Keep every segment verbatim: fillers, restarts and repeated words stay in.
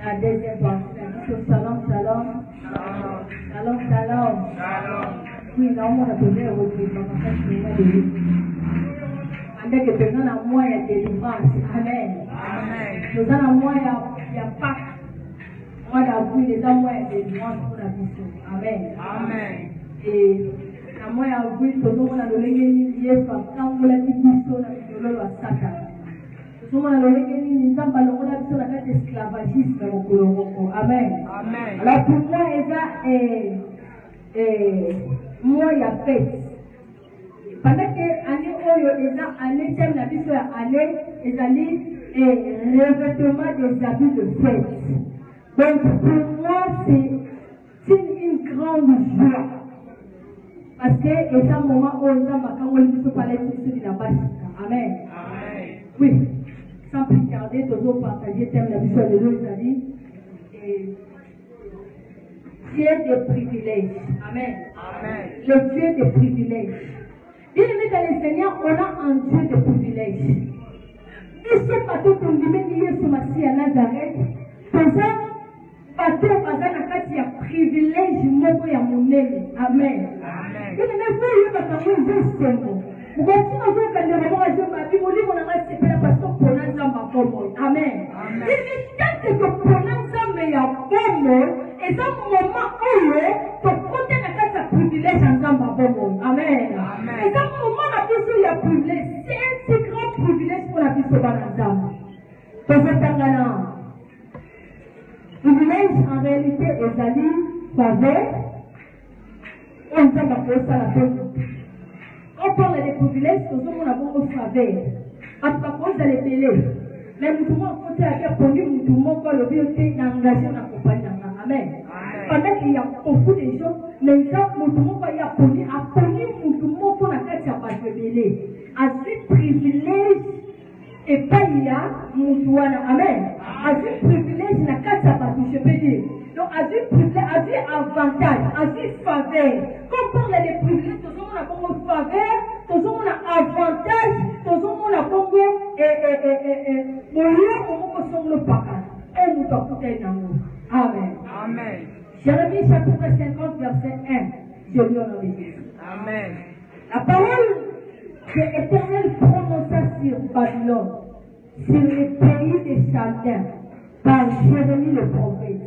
La deuxième partie, la mission Shalom, Shalom. Shalom, Shalom. Oui, là, on a donné au délivrance. Avec que besoin d'un moyen de délivrance. Amen. Nous avons un moyen, il n'y a pas. On a vu les moyens de délivrance pour la mission. Amen. Et la moyen de vu, tout le monde a donné une liaison. Quand vous l'avez dit, sur la mission, la Satan. Tout le monde a donné une liaison. Sur la carte esclavagisme au Colombo. Amen. Alors pour moi, moi, il y a fait. Pendant que l'année où année thème la vie sur l'année, les années revêtement des habits de fête. Donc pour moi, c'est une grande joie. Parce que c'est un moment où on a quand on peut parler de la base. Amen. Oui. Sans plus tarder, toujours partager thème la vie sur les deux amis. Dieu des privilèges. Amen. Le Dieu des privilèges. Bien aimé dans le Seigneur, on a un Dieu de privilèges. Et ce bateau qu'on dit, mais il est sur ma fille à Nazareth. Pour ça, bateau, il y a privilège, moi, il y a mon aile. Amen. Bien aimé, vous, il y a un peu de vous continuez à voir que le moment où je m'habille, mon livre, on a respecté la passion pour l'ensemble comme Amen. Il dit, quand tu pour l'ensemble, il y a bon et dans le moment où tu comptes la privilège ensemble comme Amen. Et dans le moment où il y a privilège, c'est un si grand privilège pour la vie de l'ensemble. Donc, c'est un privilège en réalité est allé faveur. On s'en va faire ça la bonne. On parle des privilèges, nous sommes en bon faveur. À tout cas, vous allez télé. Mais nous devons côté à faire pour nous, nous devons faire le B O T d'engagement dans la compagnie. Amen. Pendant qu'il y a beaucoup de choses, mais ça, nous devons pas y apprendre. Apprendre, nous devons pour la tête à pas révéler. À ce privilège, et pas il y a, nous devons, amen. À ce privilège, la carte à pas je peux dire. Donc, à ce privilège, à ce avantage, à ce faveur. Quand on parle des privilèges, nous sommes en bon faveur, nous sommes en avantage, nous sommes en bon et et et et mon lieu où nous sommes le papa. Et nous sommes tout un amour. Amen. Amen. Jérémie chapitre cinquante, verset un. Je lis en anglais. Amen. La parole que l'Éternel prononça sur Babylone, sur les pays des Chaldéens, par Jérémie le prophète.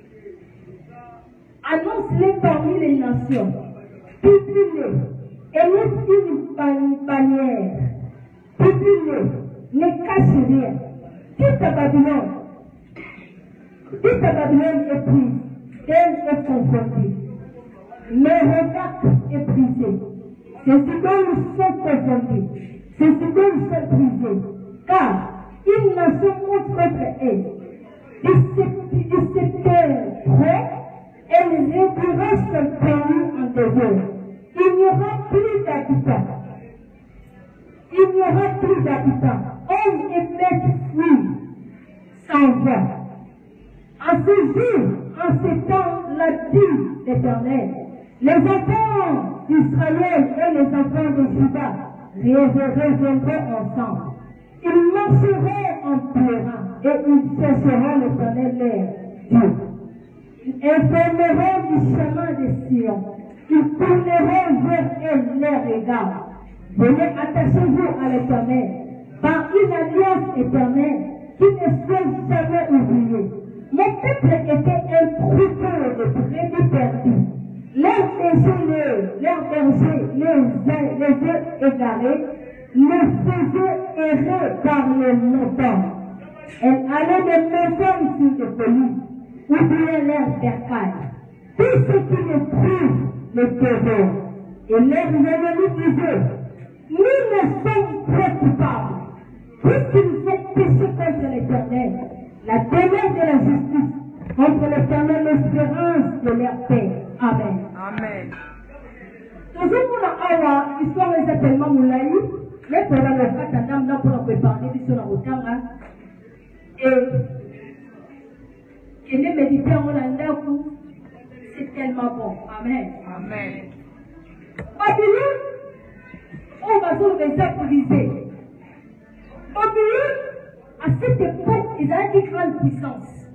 Annonce-les parmi les nations, publie-les, et laisse une bannière, publie-les, ne cache rien. Toute la Babylone, toute la Babylone est prise, elle est confrontée. Le regard est brisé. C'est ce dont ils sont confrontés, c'est ce dont ils sont brisés, car une nation contre elle, et c'est prêt. Elle réduira son pays en désert. Il n'y aura plus d'habitants. Il n'y aura plus d'habitants. Hommes et bêtes fuient sans voix. En ce jour, en ce temps, l'a dit l'Éternel, les enfants d'Israël et les enfants de Juda reviendront ensemble. Ils marcheraient en pleurant et ils chercheront l'Éternel leur Dieu. Ils informeront du chemin de Sion. Ils tourneront vers elle leur regard. Venez, attachez-vous à l'Éternel par une alliance éternelle qui ne soit jamais oubliée. Mon peuple était un troupeau de brebis perdus. Leurs bergers, leurs bergers, les œufs égarés, les faisaient errer par les montagnes. Elle allait de montagne sur des collines, ou bien l'air bercailles. Tout ce qui les trouve les dévore. Et leurs ennemis disaient, nous ne sommes pas coupables, puisqu'ils ont péché contre l'Éternel. La demeure de la justice, contre l'Éternel, l'espérance de leur paix. Amen. Amen. Toujours pour la histoire est tellement moulaï, mais pour la faire tendance là pour la préparer sur la routine et et les méditer en Hollande, c'est tellement bon. Amen. Amen. Babylone, on va sur les improvisés. Babylone, à cette époque, ils avaient une grande puissance.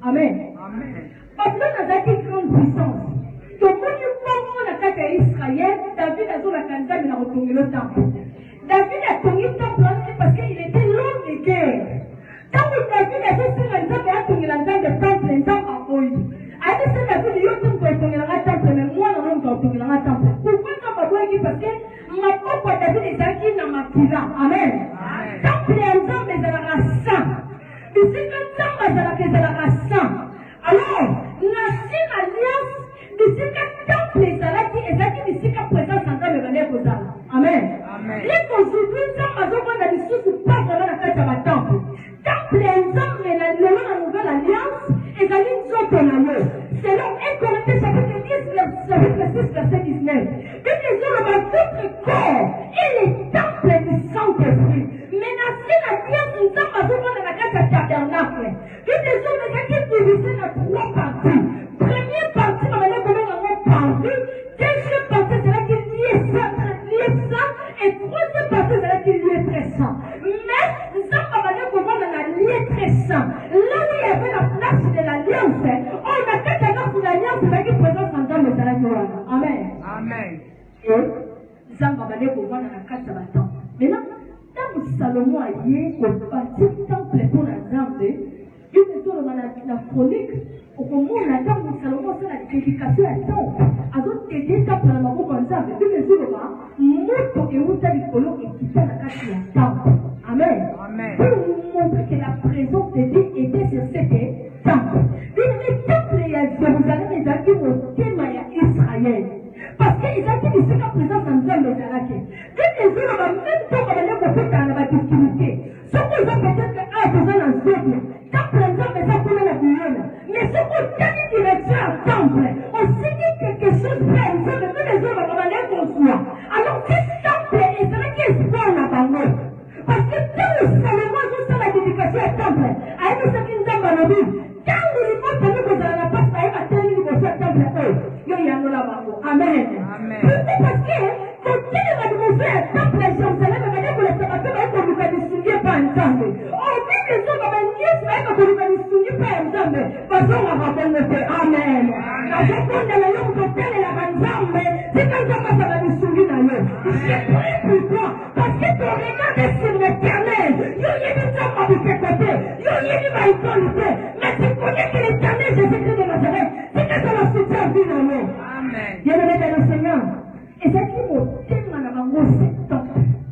Amen. Babylone a une grande puissance. Donc, quand tu comprends la carte d'Israël, David a la candidat, il a retourné le temple. David a tourné le temple parce qu'il était l'homme de guerre. Quand David a fait ce temple, il a tourné le temple, le temple a oï. A dit que David, il a tourné le temple, mais moi, non, non, je tourné le temple. Pourquoi ça m'a dit parce que ma propre David est acquis dans ma pila. Amen. Temple est un temple, mais elle a saint. Mais c'est qu'un temple, elle a saint. Alors, l'ancienne alliance, d'ici qu'un temple est là, et ça qui d'ici qu'un présence en train de venir aux âmes. Amen. Les aujourd'hui, ça m'a dit qu'on a des sources pas vraiment la carte de ma temple. Temple est un temple, mais la nouvelle alliance, et ça dit une autre alliance. Selon un Corinthiens chapitre dix, chapitre six, verset dix-neuf. Que les hommes dans votre corps et les temples du Saint-Esprit. Mais l'ancienne alliance, nous sommes à voir dans la carte de tabernacle. Que les hommes qui sont divisés dans trois parties. Première partie, on va aller comme on parle. Deuxième partie, c'est là qu'il y est ça, lié ça. Et troisième partie, c'est là qu'il y est très saint. Mais nous sommes à aller comme on a lié très saint. Là où il y avait la place de l'alliance, on a fait la place de l'alliance, c'est là qu'il présente en temps de l'alliance. Amen. Amen. Et nous sommes à aller comme on a la carte de l'alliance. Maintenant, tant que Salomon a dit au bâti temple pour la Zambé, il est dans la chronique, au moment où la dame de Salomon fait la dédication à temple, à d'autres aider temple dans la main comme ça, mais il est dans la moto et où t'as les colons et qui fait la carte de la temple. Amen. Pour nous montrer que la présence de Dieu était sur cette temple. Les temples à Jérusalem, ils ont dit au thème à Israël. Parce qu'ils ont dit que la présence en Dieu les a raqués. Que les gens ont même temps qu'on allait vous faire dans la difficulté. Ce qu'ils ont peut-être un besoin en Dieu. Quand présent, mais ça peut la bouillonne. Mais ce qu'on a dit direction à temple, on s'est dit quelque chose fait, on sait que les gens vont aller construire. Alors, ce temple, et c'est là qu'il se voit en abandon. Parce que quand le Salomon joue sur la dédication à temple, avec ce qui nous a malade, quand nous lui avons tenu que ça n'a pas fait, il va tenir le à temple, il y a un abandon. Amen. Pourquoi? Parce que, quand il va nous faire à temple à Jérusalem, il va dire que le sabbateur va être qu'on ne va nous souvenir pas ensemble. Oh, mais les gens vont venir, c'est vrai qu'on ne va nous souvenir pas ensemble. Parce qu'on va rappeler le fait. Amen. Parce qu'on a le nom de tel et la ensemble, c'est quand ça va nous souvenir d'ailleurs. Je prie pour toi, parce que ton regard est sur l'éternel. Il y a des hommes à vous côté, il y a des ma autorité. Mais tu connais que l'éternel, Jésus-Christ de Nazareth, c'est que ça va soutien vie dans nous. Amen. Il y a le maître du Seigneur. Et ça qui m'a dit, madame, c'est top.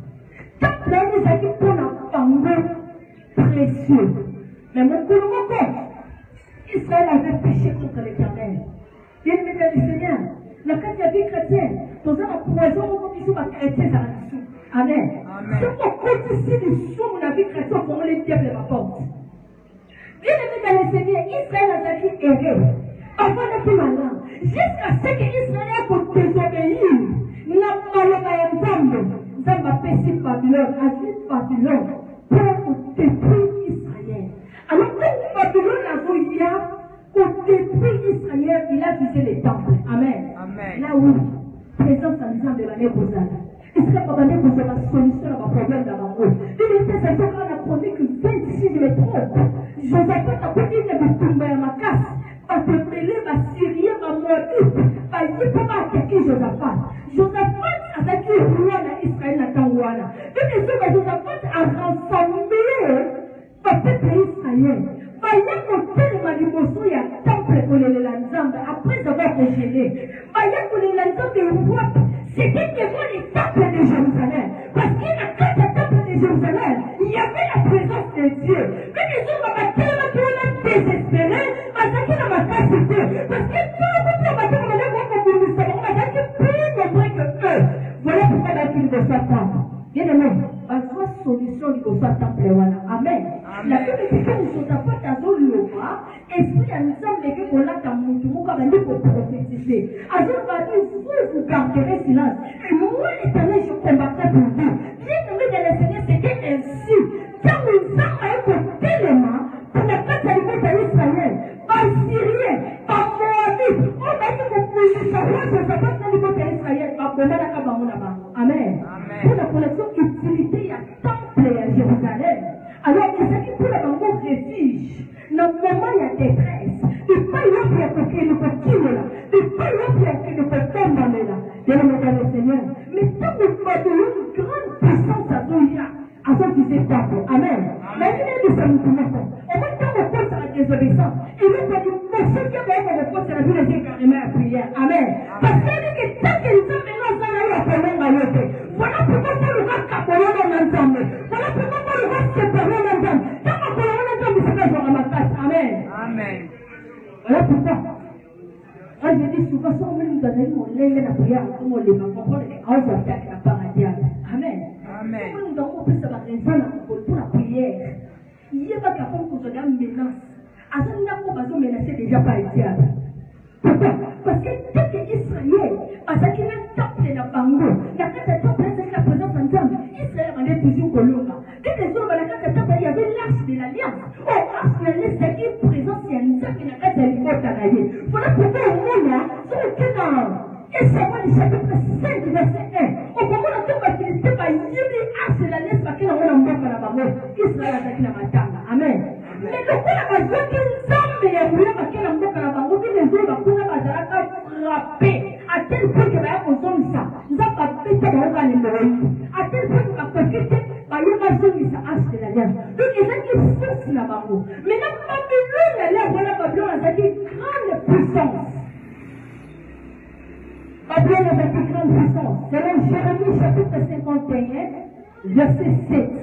Top, là, il s'agit pour la bango précieux. Mais mon coup, mon corps, Israël avait péché contre l'éternel. Il y a le maître du Seigneur. La carte de la vie chrétienne, dans un poison, on continue à chrétien, ça va dessous. Amen. Si on continue dessous, la vie chrétienne, on va les diables à ma porte. Bien aimé dans le Seigneur, Israël a été erré. Parfois, on est plus malin. Jusqu'à ce que Israël peut désobéir. N'a pas le ensemble. Ça m'a péché Babylone, a dit Babylone, pour détruire Israël. Alors, quand Babylone a vu hier, pour détruire Israël, il a visé les temples. Amen. Amen. Là où, présence en disant de l'année pour ça. Est-ce que vous avez besoin de la solution à mon problème dans ma vie? Il était cette fois la chronique vingt-six, je me trompe. Josaphat a pris une de tomber à ma casse. Va te mêler, va Syrien, va Moabite. Va y pas attaquer Josaphat. Josaphat a attaqué roi d'Israël à Tangwana. Et bien sûr, Josaphat a rassemblé le peuple d'Israël. Va y côté de ma limousine, il y a un temple pour les lanzambes après avoir déjeuné. Va y côté de l'ensemble de roi. C'était devant les temples de Jérusalem. Parce qu'il y a quatre temples de Jérusalem, il y avait la présence de Dieu. Mais les gens vont tellement tellement désespérés, parce qu'ils n'ont pas cité. Parce que tout le monde va dire, on va dire, on va dire, plus nombreux que eux. Voilà pourquoi la ville de Satan. Bien aimé, on va solution du temple. Amen. La Bible dit que nous ne sommes pas dans le loi, esprit ensemble que qu'on a dans mon tour, comme dit pour prophétiser. Alors, va dire, vous, vous garderez silence. Et moi, l'éternel, je combattrai pour vous. Bien aimé de le Seigneur, c'était ainsi. Quand nous avons écouté les mains, pour ne pas s'arriver à Israël, par Syrien, par Moabite, on a dit que vous pouvez savoir que ça passe dans le côté d'Israël, par Bomala Kabamounaba. Amen. Pour la collection utilité, il y a temple à Jérusalem. Alors, il s'agit pour la banque refuge. Dans mon moment il y a détresse, il pas y a qui ne peut tirer là, il pas y a qui ne peut tomber là. Bien aimé dans le Seigneur. Mais tant que vous avez une grande puissance à vous, il y a. À ce qui s'est passé. Amen. Mais il est de sa mouvement. Et moi, quand on pense à la désobéissance, il est pas du tout. Ce qui est bien, on pense à la vie des carrément à prière. Amen. Parce qu'il dit que tant que nous sommes maintenant dans la vie à l'autre, voilà pourquoi on le va capoter dans l'ensemble. Voilà pourquoi on le va séparer dans l'ensemble. Quand on peut l'ensemble, c'est pas dans ma place. Amen. Amen. Voilà pourquoi. Moi, je dis souvent, si on veut nous donner mon lait, la prière, comme on les va comprendre, on va faire la paradis. Amen. Amen. Nous avons fait ça pour la prière. Il n'y a pas qu'à faire qu'on se donne menace. À ce moment-là, on va menacer déjà par le diable. Pourquoi? Parce que dès que Israël, parce qu'il a tapé la bango, la carte de tapé, c'est la présence ensemble. Israël en est toujours colomba. Dès que les hommes, la carte de tapé, il y avait l'arche de l'alliance. Oh, l'arche de l'alliance, c'est une présence, il y a une salle qui n'a pas de l'alliance. Voilà pourquoi au monde là, sur le canard. Et ça va du chapitre cinq, verset un. Au moment où on va utiliser par Yuri, arche de l'alliance, parce qu'il y a un homme à la bango. Israël a attaqué la matanga. Amen. Mais le coup, la besoin d'une femme, mais il y a un homme à la bango, qui les autres, qui n'a pas frappé. À tel point que va consommer ça. Nous avons pas fait ça dans le numéro. À tel point que va profiter, va y avoir zone ça arche de l'alliance. Donc il y a qui force la bango. Mais la Babylone, elle est voilà Babylone, elle a dit grande puissance. Babylone a dit grande puissance. C'est dans Jérémie chapitre cinquante et un, verset sept.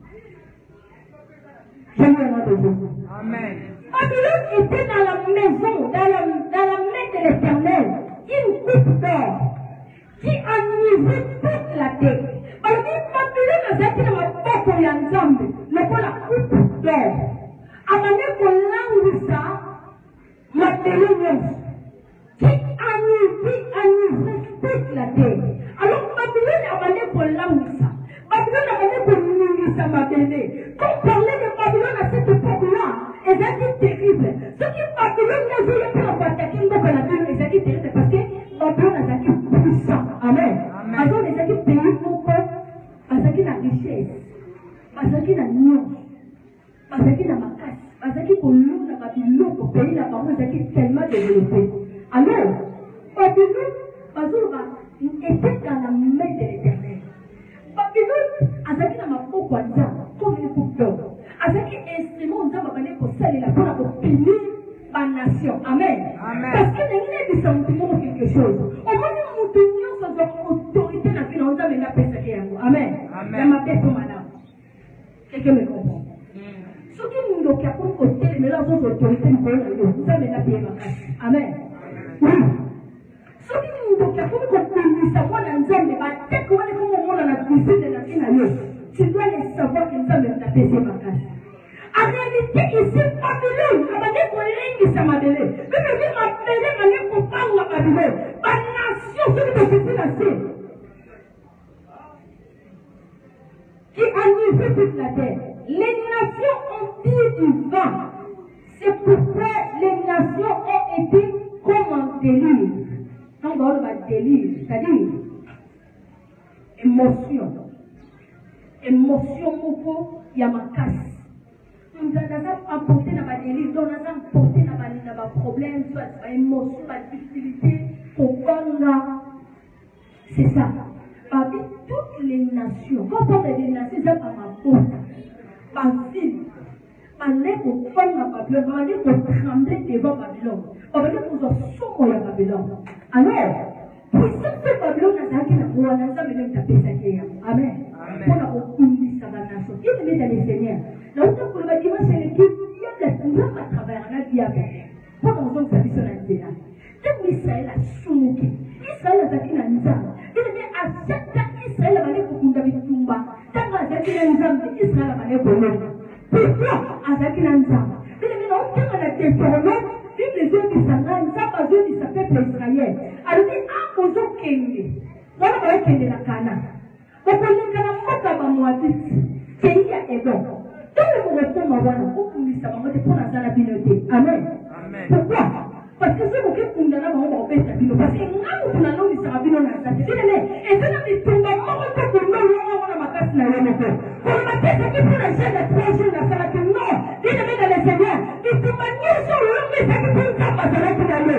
Jésus est de Jésus. Amen. Babylone était dans la maison, dans la, dans la main de l'Éternel, une coupe d'or qui enivrait toute la terre. Alors, Babylone a été dans la porte de l'ensemble, mais pour la coupe d'or. Avant qu'on langue ça, Babylone qui enivrait toute la terre. Alors, Babylone a amené pour langue ça. Babylone a amené pour nourrir sa Babylone. Quand on parlait de Babylone à cette époque-là, et c'est terrible. Ce qui Babylone n'a jamais pu attaquer une la Bible, et c'est terrible parce que Babylone a attaqué puissant. Amen. Parce qu'on a attaqué pays pour quoi? Parce qu'il a richesse. Parce qu'il a nuance. Parce qu'il a ma casse. Parce qu'il a l'eau dans Babylone, pour pays là, parce qu'il est tellement développé. Alors, Babylone, Babylone était dans la main de l'Éternel. Babylone a attaqué dans ma peau, comme une coupe d'or. Avec un instrument, nous avons amené pour celle là pour punir la nation. Amen. Amen. Parce que nous avons des sentiments ou quelque chose. Au moins, nous tenions sans autorité la finance, nous avons appelé ça. Amen. Amen. Ma tête au madame. Quelqu'un me comprend. Ce qui nous a pour côté, mais là, nous autorité, nous avons appelé ma casse. Amen. Oui. Ce qui nous a pour côté, nous avons appelé ma tête, nous avons appelé la cuisine de la finance. Tu dois les savoir que nous avons appelé ma casse. En réalité, ici, Babylone, on va dire qu'on est ici à Babylone. Mais je vais m'appeler, on est pour parler à Babylone. Ma nation, c'est une petite nation qui enivre toute la terre. Les nations ont tiré du vent. C'est pourquoi les nations ont été comme en délire. Quand on parle de délire, c'est-à-dire émotion. Émotion, beaucoup, il y a ma casse. Nous avons apporté dans ma délire, nous avons apporté dans ma problème, soit ma émotion, ma difficulté, pour qu'on c'est ça. Parmi toutes les nations, quand on parle des nations, c'est pas ma faute. Ma ville, ma lèvre au fond de Babylone, ma lèvre au trembler devant Babylone. On va dire qu'on s'en somme à Babylone. Alors, puissance de Babylone, on a dit qu'on a même tapé ça qui est. Amen. On a obtenu sa nation. Il est dans les Seigneurs. Donc, pour le bâtiment, c'est l'équipe qui a de la couleur à travers la diable. Pour qu'on voit que ça mission à l'Israël. Donc, Israël a soumis. Israël a zaki na nzamba. Il dit à sept ans, Israël a mané pour Kundabi Tumba. Tant que zaki na nzamba, Israël a mané pour nous. Pourquoi à zaki na nzamba? Il dit non, quand on a détourné, vive les yeux qui s'engagnent, nzamba yeux qui s'appellent Israël. Alors, il dit ah, aux autres Kende. Voilà, on va Kende la Kana. On peut dire que la faute à ma moitié, pays à Edom. Dans le moment où on va voir, on dit ça, on va te prendre dans la communauté. Amen. Pourquoi? Parce que si vous voulez qu'on a on va faire ça, parce que nous avons la langue de Sarabino dans sa vie. Et c'est là que tout le monde va pour nous, on va ma casse la langue. Pour ma tête, c'est pour la chaîne de trois jours dans sa vie. Non, il est dans le Seigneur. Et tout manière,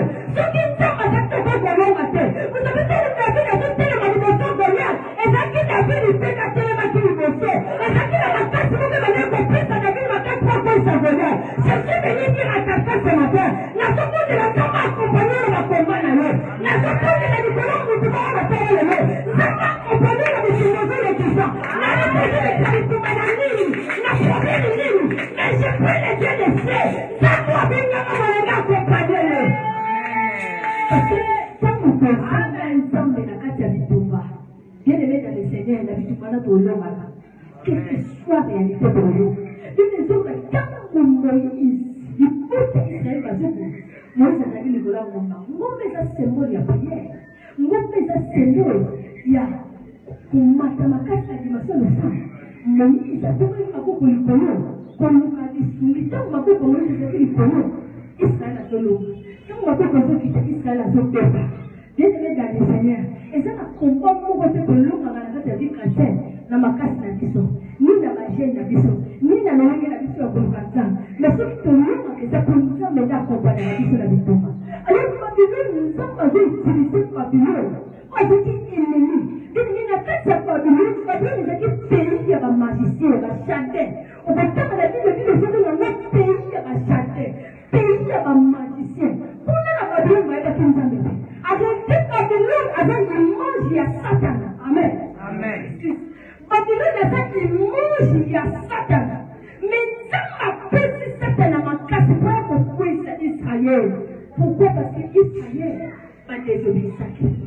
Ce qui est dans ma tête, c'est pas long à terre. Vous avez fait le café, la toute telle manifestation de rien. Et ça qui n'a vu le fait qu'à telle ma qui le bossait. Et ça qui n'a pas cassé, vous m'avez compris, ça n'a vu ma tête trois fois ça venait. Je suis venu dire à ta tête ce matin. La seconde de la femme m'a accompagné dans ma combat à l'eau. La seconde de la différence, nous devons la faire à l'eau. Ça m'a accompagné dans mes philosophies et tout ça. La réponse de la vie pour ma ligne. La première ligne. Mais je prie les dieux des cieux. Ça doit venir à mon accompagner. Parce que quand nous pensons ensemble de la carte à Bitumba, bien aimé dans le Seigneur, la Bitumba n'a pas eu quelle que soit la réalité pour nous. Une des autres, quand Moïse, il faut que Israël va se faire. Moïse a dit le volant au moment. Moi, mais ça symbole, il y a prière. Moi, mais ça symbole, il y a pour mathématiques, la dimension de ça. Moïse a fait un peu pour le connaître. Comme nous avons dit, tant qu'on a fait pour Moïse, c'est qu'il connaît. Israël a fait l'eau. Quand on a fait comme ça, Israël a fait l'eau. Bien aimé dans le Seigneur. Et ça, on combat pour que l'eau a la vie chrétienne. Na makasi na biso ni na bagene na biso ni na lolenge na biso ya kolokata mais soki tolonga eza konza menda akompane na biso na bitumba alors Babylone nzambe azoutilize Babylone azaki ennemi ndenge na kati ya Babylone Babylone ezaki pays ya bamagicien ya bachanteur okotanga na bible bible ezobe yango pays ya bachanteur pays ya bamagicien kuna na Babylone bayebaki nzambe te azaki Babylone aza image ya Satana amen amen Babylone a fait l'image il y a Satan. Mais ça m'a pesé Satan à ma casse. Pourquoi c'est Israël? Pourquoi? Parce que Israël va désobéir à Dieu.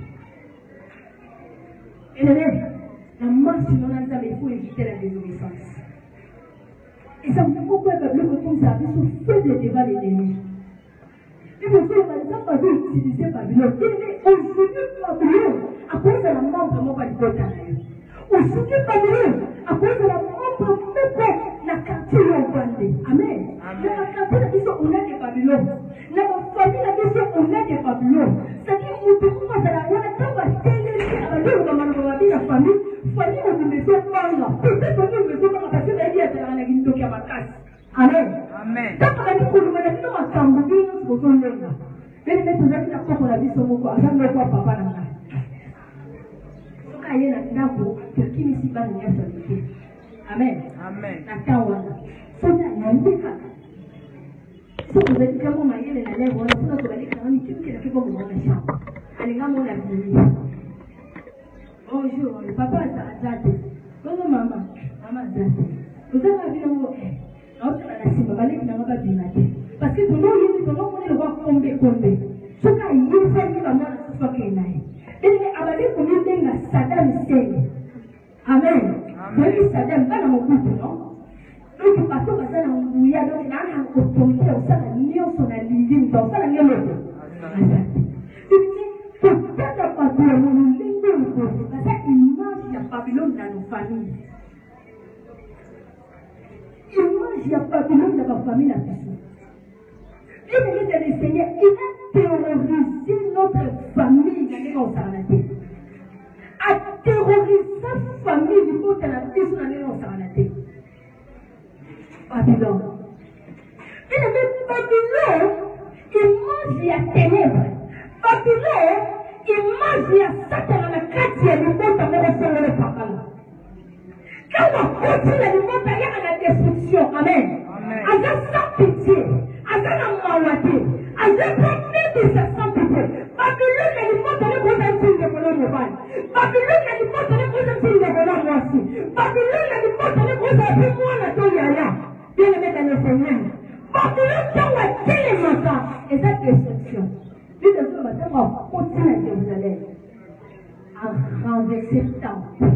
Et la marche dans l'ensemble, il faut éviter la désobéissance. Et ça me fait pourquoi Babylone comme ça, il faut faire le débat des ennemis. Et vous savez, par exemple, on va utiliser Babylone. Aujourd'hui, Babylone, à cause de la mort, vraiment pas du côté. Aujourd'hui, Babylone, à cause de la mort, même la quartier est vendue. Amen. La quartier, la vision, on a des Babylone. La famille, la vision, on a des Babylone. C'est-à-dire, nous devons pas la loi, quand on va téléviser à la loi, on va la famille, famille, on ne me fait pas là. Peut-être qu'on ne me fait pas parce que la vie est à la guinde de Kabakas. Amen. Amen. Quand on a dit qu'on nous a dit qu'on va s'embrouiller, nous sommes là. Mais les maîtres, vous avez dit qu'on a dit son mot, à jamais quoi, papa, là. Aye na ndako tukini si bana ya solite. Amen. Amen. Natawa. Sona nyandika. So vous êtes comme mayele na leo on a pas de kama ni kitu kinakipo kwa shamba. Alingamo la mimi. Bonjour, le papa azate. Bonjour mama. Mama azate. Vous avez vu ngo eh. On a la simba baleki na ngaba binate. Parce que tout le monde dit tout le monde le voit tomber tomber. Soka yesa ni ba mwana sasa kenaye. Et abali kuminde na Saddam Hussein. Amen. Amen. Saddam bana mokutu no. Donc parce que ça na nguya donc na na kotongia usana nyoso na lizini donc ça na ngelo. Asante. Donc tata patula mulingo mkosi. Sasa image ya Babylone dans nos familles. Image ya Babylone dans ma famille la personne. Et le Seigneur, il a terrorisé notre famille dans les saranatés. A terrorisé sa famille du coup dans les saranatés. Babylone. Et le Babylone, il mange la ténèbres. Babylone, il mange la Satan dans la quatrième du monde dans le papa. Quand on continue le monde derrière la destruction, amen. Amen. Sans pitié. Azana mawate, azana mimi sans pitié. Babylone est le monde de l'Église de Colombie. Babylone est le monde de l'Église de Colombie. Babylone est le monde de l'Église de Colombie. Bien aimé dans le Seigneur. Babylone qui a tellement ça. Et cette destruction. Lui de ce matin, on continue à Jérusalem. À renverser le temple.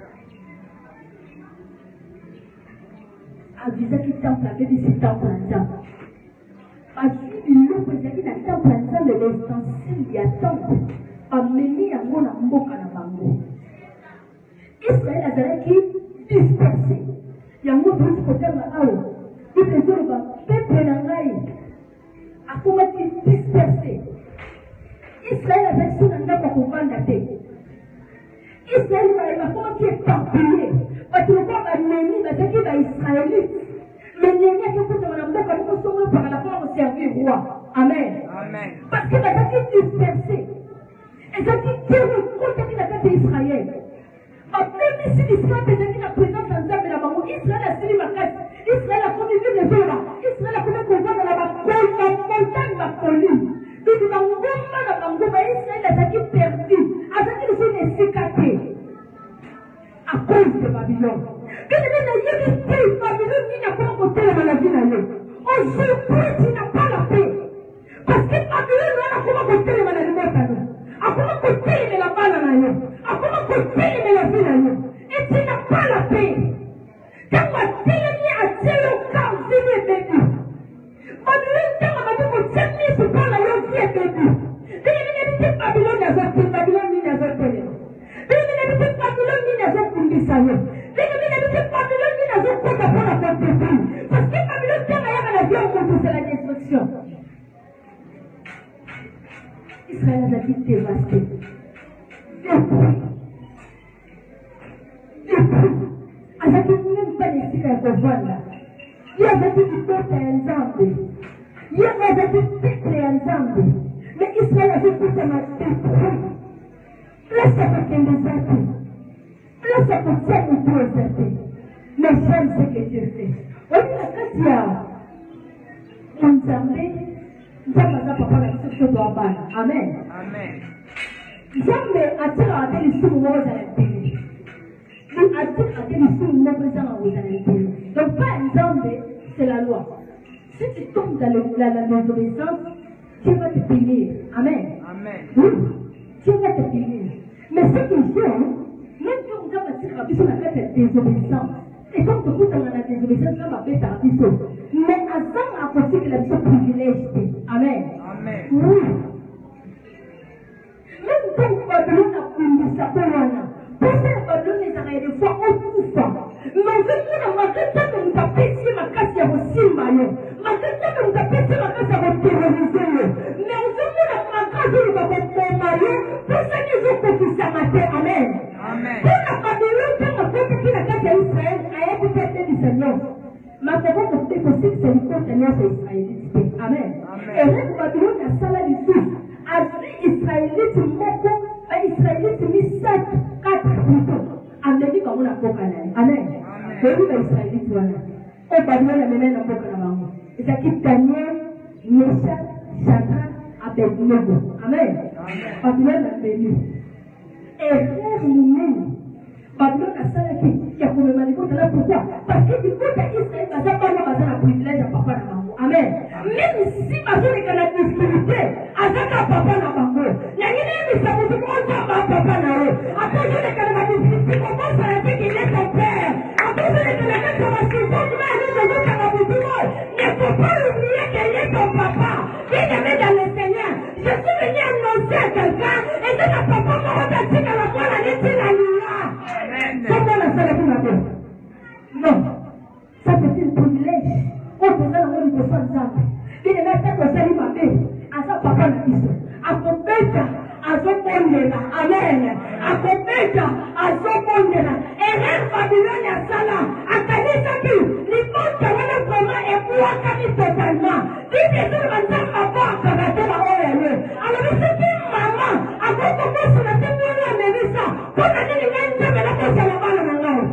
À viser qui temple, à viser ce temple ensemble. Parce qu'il le président qui n'a pas pensé de l'ustensile, il y a tant à mener à mon amour à la bango. Israël a dit qu'il dispersé. Il y a un mot de l'autre côté de la haut. Il peut dire que le peuple n'a pas a commencé à disperser. Israël a dit qu'il n'a pas compris la tête. Israël a commencé à éparpiller. Parce que le peuple a mené, mais c'est qu'il va israélite. Mais il n'y a pas de monde qui a commencé par la forme de servir roi. Amen. Amen. Parce que la tête est dispersée. Et ça dit que le côté de la tête d'Israël. Même si l'Israël est la présence en Zambé, la maman, Israël a suivi ma casse. Israël a commis les choses là. Israël a commis le combat dans la montagne, la colline. Donc, dans le combat, dans le combat, Israël a été perdu. A été une cicatrice. À cause de Babylone. Quand il y a une paix, Babylone, il n'y a pas de côté de la vie. Aujourd'hui, tu n'as pas la paix. Parce que Babylone, il n'y a pas de côté de la vie. Hakuna kutele la bala na yo. Hakuna kutele la vida yo. Et tu n'as pas la paix. Kama tele ni atelo kam zime bebi. Babylone kama mati ko temi supala yo vie bebi. Bile bile bile Babylone ya zote, Babylone ni ya zote. Bile bile bile Babylone ni ya zote kundisa yo. Bile bile bile Babylone ni ya zote kota pona kote bi. Parce que Babylone kama ya na vie au c'est la destruction. Israël a été dévasté. Depuis, depuis, avec une palestine à rejoindre, il y avait une côte ensemble, il y avait une peuple ensemble, mais Israël a fait tout un détruit. Là, ça peut qu'un déserté. Là, ça peut faire une peu déserté. Mais j'aime ce que Dieu fait. On dit la quand il y a un Zambé, Amen. Amen. Jamais attire à des sous moi dans la télé. Il attire à des sous moi dans la télé. Donc, par exemple, c'est la loi. Si tu tombes dans la désobéissance, tu vas te punir. Amen. Amen. Oui, tu vas te punir. Mais ce qu'ils font, même si on doit attirer à la désobéissance, et comme tout dans la désobéissance, ça va faire un bisou. Mais avant, à côté de la mission privilégiée. Amen. Amen. Oui. Même quand Babylone a pris sa colonne, pour faire Babylone les arrêts de foi au tout fort. Mais on veut dire, ma tête, nous a pété ma casse à vos simaillons. Ma tête, nous a pété ma casse à vos terrorisés. Mais on veut dire, ma casse, nous a pété ma maillot. Pour ça, nous avons compris ça matin. Amen. Amen. Pour la Babylone, quand on a pété la casse à Israël, a été pété du Seigneur. Ma parole est possible, c'est le conteneur israélite. Amen. Et là, Babylone a salé du tout. A dit Israélite, moko, Israélite, mis sept, quatre plutôt. Amenez comme on a pas canal. Amen. Et oui, Israélite, voilà. Et Babylone a mené un peu comme maman. Et ça quitte Daniel, Meshach, Shadrach, Abednego. Amen. Babylone a mené. Et frère, nous-mêmes, Babylone a salé qui a comme manico de là pourquoi? Parce que du coup, Israël n'a pas un privilège à papa et maman. Amen. Même si Babylone est dans la difficulté, avec un papa et maman, il y a une émission où tout le monde a un papa et maman. Après, je l'ai dans la difficulté, on pense à la vie qu'il est ton père. Après, je l'ai dans la vie qu'on va se faire, tu vas aller dans l'autre à la boutique. Il ne faut pas oublier qu'il est ton papa. Bien-aimé dans le Seigneur, je suis venu annoncer à quelqu'un, et c'est la papa m'a remercié dans la voie, la laissé la loi. Comment la salle est ma mère? Non. Ça, c'est un privilège. On peut faire un peu de sang. Il est même pas que ça lui m'a fait. À sa papa l'a dit. À son père, à son père, amen. À son père, à son père. Et même Babylone à Sala, à Kanisa qui, les comptes qui ont vraiment et pour Kanisa totalement. Dis que je ne vais pas voir quand la terre a oué. Alors, c'est une maman, à cause de moi, sur la terre, on a mis ça. Pour la terre, il y a une terre, mais la terre, c'est la balle dans l'eau.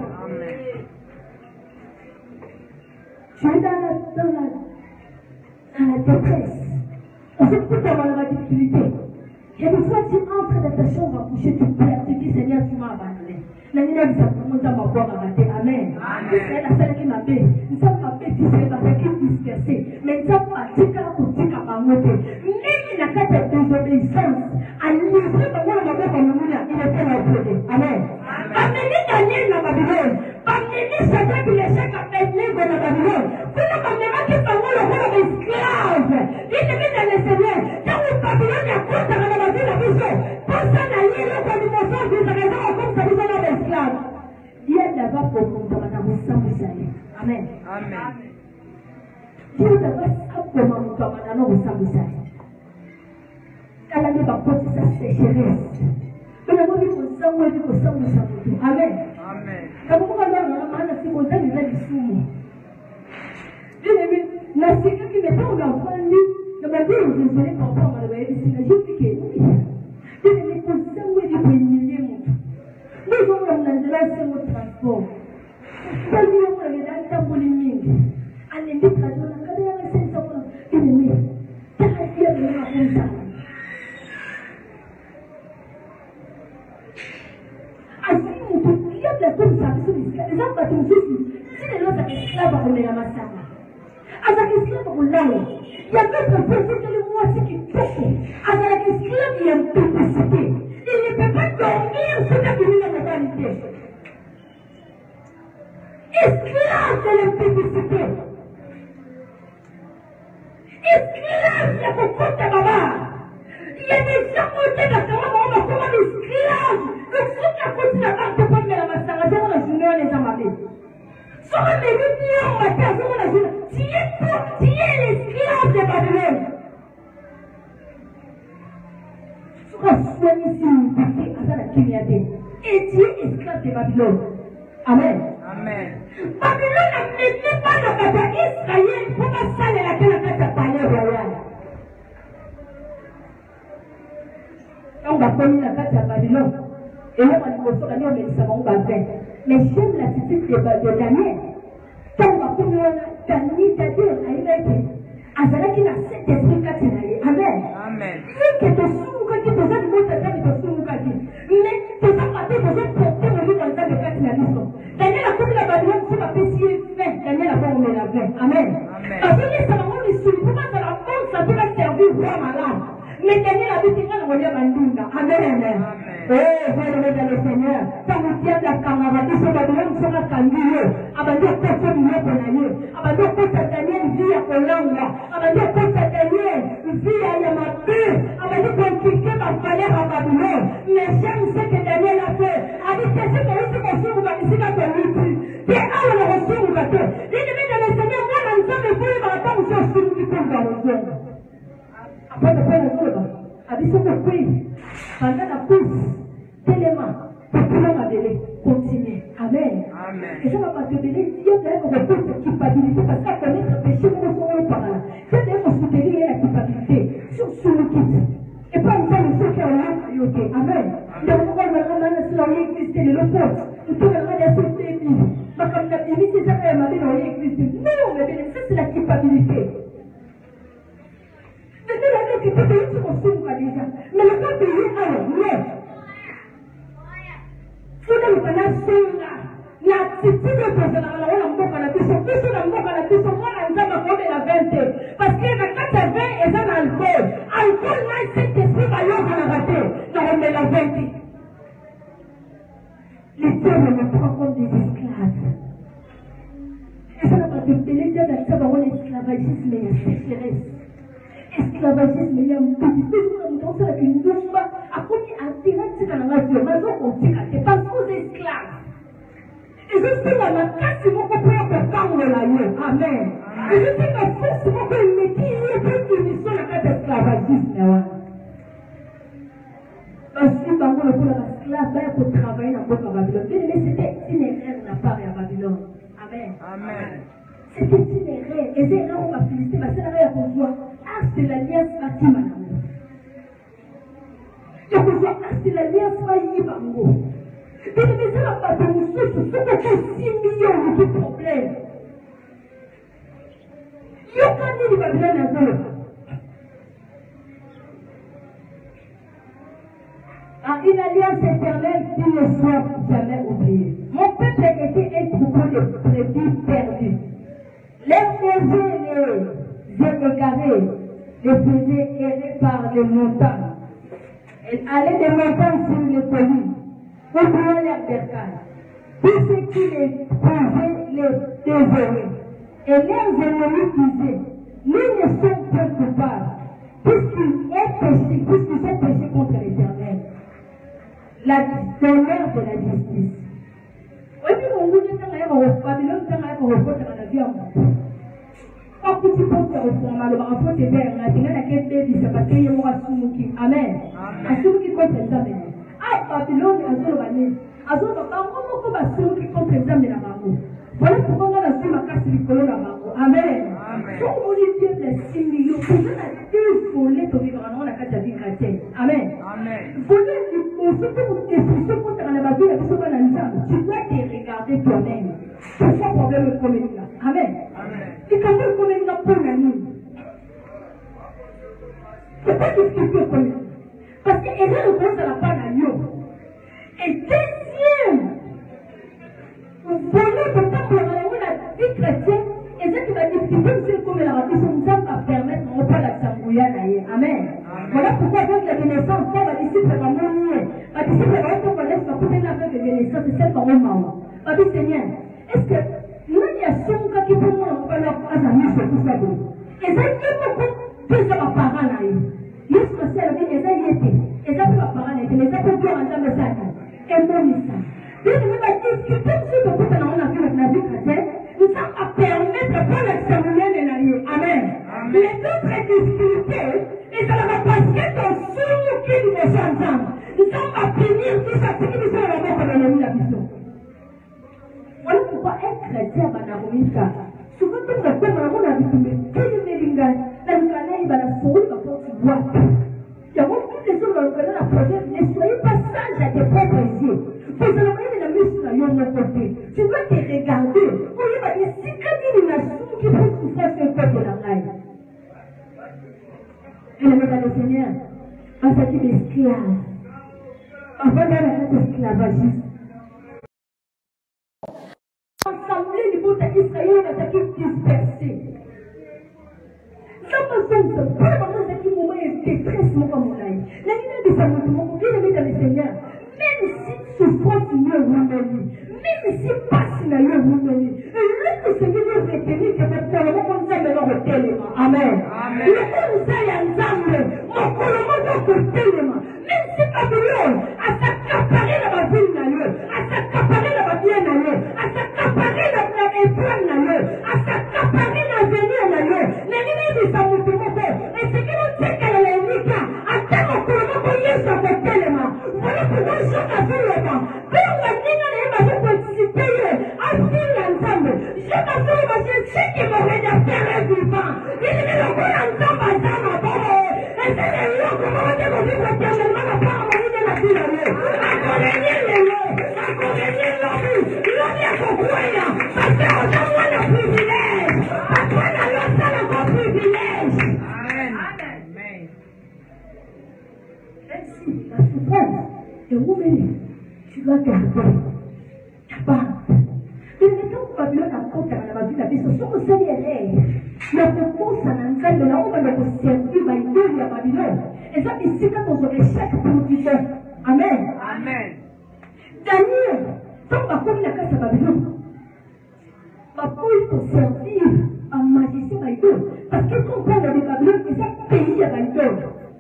Je suis dans la, dans la, dans la détresse. On sait tout avoir la difficulté. Et une fois tu entres dans ta chambre à coucher, tu pleures, tu dis Seigneur, tu m'as abandonné. La nuit, nous avons commencé à m'avoir arrêté. Amen. C'est la seule qui m'a fait. Nous sommes pas fait disperser, qui disperser. Mais nous sommes pas dit qu'à côté, qu'à pas monter. Même il a fait cette désobéissance. À livrer, par moi, la mère, comme nous, il était là au pied. Amen. Amenez Daniel dans Babylone. Amenez Shadrach qui l'échec à Abednego dans Babylone. Vous ne m'amenez pas qui parlent le rôle d'esclave. Dites-le dans le Seigneur. Quand le Babylone est à côté de la vie de la vision, personne n'a eu le temps de mensonge, de raison, comme ça, vous avez d'esclave. Dieu d'abord pour nous, dans la mission de Saïd. Amen. Amen. Dieu d'abord pour nous, dans la mission de Saïd. Quand la vie va porter sa sécheresse. Mais la vie pour ça, on dit pour ça, on s'en Amen. Amen. Quand vous voyez la maman, c'est comme ça, il a des sous. Bien aimé, la sécurité qui n'est pas en enfant, lui, ne m'a pas dit, désolé, papa, on m'a dit, j'ai dit que oui. Je ne me conseille où il est humilié, mon Dieu. Nous sommes dans la transport. Nous sommes dans la polémique. Allez, les traduire, on a quand même essayé de savoir. Ennemi, quelle est la vie de la femme? Assis, il y a de la comme ça, les gens battent une chose. Si les gens sont esclaves, on met la massacre. Avec l'esclave, on l'a. Il y a d'autres personnes qui le moitié qui touchent. Avec l'esclave, il y a une publicité. Il ne peut pas dormir sous la vie de la réalité. Esclave de la publicité. Esclave de la cocotte de maman. Il y a des gens qui ont été dans la maman comme un esclave. Le fou qui a continué à faire de pas de la massacre. J'ai mon junior les amabés. Sur un million, on va faire mon junior. Tu es pour, tu es l'esclave de Babylone. Sois soigné si vous passez à la Kimiade. Et tu es esclave de Babylone. Amen. Amen. Babylone n'a même pas le kata Israël pour la salle et laquelle la kata palais royal. On va connaître la kata Babylone. Et là, on va dire que nous avons fait. Mais j'aime l'attitude de Daniel. Quand on va connaître Daniel, Daniel a été. Azalaki na cet esprit katinaye. Amen. Amen. Que te souka qui te donne mon tata qui te souka qui. Mais te ça pas te poser porter le livre dans le katinaye. Daniel a comme la Babylone pour la pécier fin. Daniel a pas remis la fin. Amen. Parce que les salons les souliers pour ça la bonne ça peut la servir roi malade. Mais Daniel a dit qu'il va envoyer Bandunda. Amen. Amen. Oh, voilà le Seigneur. Quand vous tiens la camarade sur Babylone sur la candidée. Abandon personne ne peut l'année. Abandon personne Daniel vit à Colanga. Abandon personne Daniel vit à Yamabe. Abandon compliqué ma valeur à Babylone. Mais j'aime ce que Daniel a fait. Avec ce que vous avez reçu, vous avez ici dans le lutte. Et là, on a reçu, vous avez. L'ennemi de le Seigneur, moi, dans le temps de vous, il va attendre sur ce qui tombe dans le ciel. Après, le Père de Dieu, a dit ce que oui. Pendant la pousse, tellement, pour que l'on a délai, continuer. Amen. Amen. Et ça va pas te donner, il y a d'ailleurs qu'on repose cette culpabilité parce qu'à connaître le péché, nous sommes par là. Il y a d'ailleurs qu'on soutenir la culpabilité sur ce nous quitte. Et pas une fois, nous sommes qui ont l'air priorité. Amen. Donc, on va le ramener sur l'église, c'est le pot. Nous pouvons le ramener sur l'église. Mais comme la limite, c'est ça qu'elle m'a dit dans l'église. Non, mais bien, ça c'est la culpabilité. C'est la culpabilité qui se trouve déjà. Mais le pas payer, alors, non. Kuna mkana sunga na titile pesa na wala mboka na biso biso na mboka na biso mwana nzamba kode la vingt parce que na kata vingt eza na alcool alcool na cet esprit va yoka na raté na on la vingt les dieux me prend comme des esclaves et ça n'a pas de télé déjà dans ça va on esclavagisme et sécheresse esclavagisme et un petit peu comme ça une numba a connu un direct dans la radio mais on continue c'est parce que vous esclaves et je sais la casse mon copain pour quand la nuit amen et je sais la force mon copain il dit il y a plus de mission la carte esclavagisme parce que dans le pour l'esclave pour travailler dans votre Babylone mais c'était une erreur de la part de Babylone amen amen c'était une erreur et c'est là on va féliciter parce que c'est la pour voir ah c'est l'alliance Fatima et vous voyez, c'est l'alliance faillie Bango. Et les maisons n'a pas de monsieur, ce sont que six millions de problèmes. Il y a pas de Babylone à zéro. Une alliance éternelle qui ne soit jamais oubliée. Mon peuple était un troupeau de brebis perdus. Les faisait les égarés, les faisait errer par les montagnes. Elle allait des montagnes sur les collines, oubliant les bercailles. Tout ce qui les faisait les dévorer. Et leurs ennemis disaient, nous ne sommes pas coupables, puisqu'ils ont péché, puisqu'ils ont péché contre l'Éternel. La dernière de la justice. Oui, mais on vous dit que Babylone, c'est un repos dans la vie en monde. Quand tu penses au format, le enfant est vert, la dernière la quête de c'est parce qu'il y a un Asumuki. Amen. Asumuki contre l'examen. Ah, Babylone, Azulobani. Azulobani, comment on va Asumuki contre l'examen de la Marou? Voilà pourquoi on a la suite ma casse du colon de la Marou. Amen. Donc, on dit Dieu les six millions. Pour la Dieu voler ton vivre dans la carte de vie chrétienne. Amen. Voler, surtout pour te rendre la vie, tu dois te regarder toi-même. Pourquoi le problème est comme ça? Amen. Et quand le problème est comme ça, c'est pas discuter comme ça. Parce qu'elle est le bon de la part à Dieu. Et deuxième, voler pour ta pour la vie chrétienne, et ça qui va discuter aussi comme la raison ça va permettre de reprendre la sambouilla d'ailleurs. Amen. Voilà pourquoi avec la naissance, quand la disciple va mourir, la disciple va être connaître sa première affaire de naissance, c'est celle de mon maman. Va dire Seigneur, est-ce que nous il y a son cas qui pour moi on va leur faire un mission tout ça. Et ça qui est beaucoup plus de ma parole là. Yes, parce que la vie est été. Et ça peut ma parole était, mais ça peut dire en termes de ça. Et mon message. Puis je vais discuter sur le côté dans la vie avec la vie chrétienne. Nous sommes à permettre de prendre l'examen de l'année. Amen. Les autres difficultés, et ça va passer dans ce qui nous met ensemble. Nous sommes à finir tout ça, ce qui nous fait la mort de l'ennemi la vision. Voilà pourquoi être chrétien, Banaromika. Souvent, quand on a fait un rôle avec nous, tout le mélinga, la mingana, il va la fourrer, il va faire du bois. Il y a beaucoup de gens dans le canal à projet, ne soyez pas sages à tes propres yeux. Vous allez voir la mission à mon côté. Tu dois te regarder. Vous voyez, il y a si quelqu'un qui a qui peut souffrir sur le peuple de la raille. Et le maître du Seigneur, on s'est dit l'esclave. On va dans la tête esclavagiste. Ensemble, les bouts d'Israël va s'être dispersés. Ça me semble, pour le moment, c'est un moment de détresse, mon amouraï. La lumière de sa mouvement, bien aimé dans le Seigneur. Même si souffrance n'est pas même si passe n'a pas le Seigneur veut retenir que maintenant, on s'est maintenant retenu. Amen. Le conseil ensemble, mon colombo doit retenu. Même si Babylone a s'accaparé dans ma ville, a s'accaparé dans ma vie, a s'accaparé dans ma étoile, a s'accaparé dans l'avenir, l'ennemi de sa mouvement. Et c'est que l'on sait qu'elle est unique. Attends, mon colombo, il est sur le tellement. Voilà pourquoi je suis le temps. Père, on a dit que je participer à vivre ensemble. Je m'assure que je sais que mon rédacteur est vivant. Il est le bon ensemble ensemble. Et c'est le lieu comment on dit qu'on vit éternellement la part en ligne de la vie. À connaître le lieu, à connaître l'homme. L'homme est pour quoi? Parce qu'on a moins de privilèges. Parce qu'on a l'autre encore privilèges. Amen. Amen. Merci. La souffrance. Et vous-même, tu dois garder ta part. Mais maintenant, Babylone a compté à la Babylone, la vie, ce sont les Seigneurs. La réponse à l'ensemble, là, on va nous servir, va y aller à Babylone. Et ça, ici, quand on aurait chaque production. Amen. Amen. Daniel, quand on va comme la casse à Babylone, ma poule pour servir un magicien à Babylone. Parce qu'il comprend dans les Babylone, et ça pays à Babylone.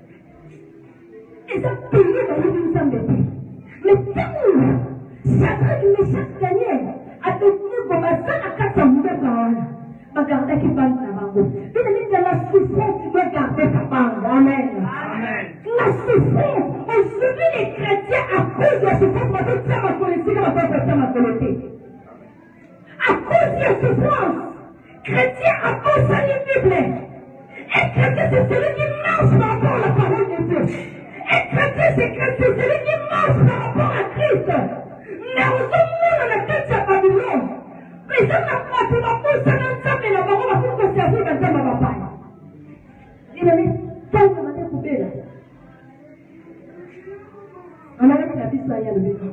Et ça pays à Babylone, nous sommes des pays. Mais quand Shadrach, Meshach, Daniel a tenu comme ça à quatre mouvements paroles, va garder qui parle dans la banque. Puis il dit de la souffrance, tu dois garder ta bande. Amen. Amen. La souffrance, on subit les chrétiens à cause de la souffrance, parce que ça m'a politique, ma propre ça m'a politique. À cause de la souffrance, chrétien à cause de la Bible. Et chrétien, c'est celui qui marche par rapport à la parole de Dieu. Et chrétien, c'est chrétien, c'est celui qui marche par rapport à Christ. Mais on se met dans la tête de Babylone. Mais ça n'a pas pu m'apporter ça dans ça, mais la parole va pour me servir dans ça, ma papa. Il a dit, quel que m'a coupé là. On arrête la vie, soyez à le béton.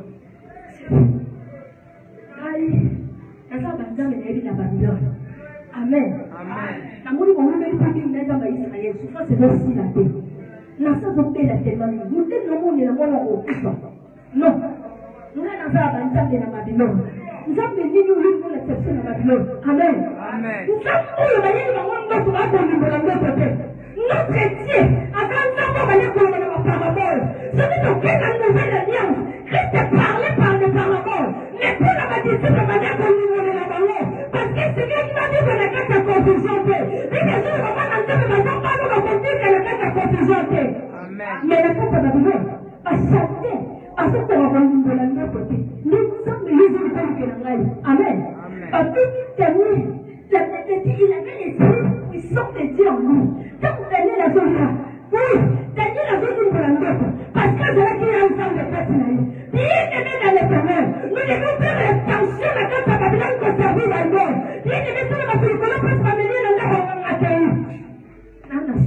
Aïe, la femme va dire, mais elle est la Babylone. Amen. Amen. La moule, on ne peut pas dire, mais dans Israël, souvent c'est aussi la paix. La femme va payer la tellement. Nous dites, le monde est la moelle en haut. Non. Nous avons un ensemble de la Babylone. Nous avons des lignes pour l'exception de la Babylone. Amen. Amen. Nous avons le moyen de monde pour la conduire de notre côté. Notre Dieu, avant de savoir aller pour la parabole, celui de qui la nouvelle alliance, Christ est parlé par les paraboles. Mais pour la majesté de manière qu'on lui donne la parole. Parce que c'est bien qui m'a dit que la carte de confusion fait. Et bien sûr, on va pas lancer de manière pas nous conduire que la carte de confusion fait. Mais la carte de Babylone va chanter. Parce qu'on va voir de la même côté. Nous sommes les gens qui ont la Amen. Parce que la Bible dit, il avait l'esprit puissant de Dieu en nous. Quand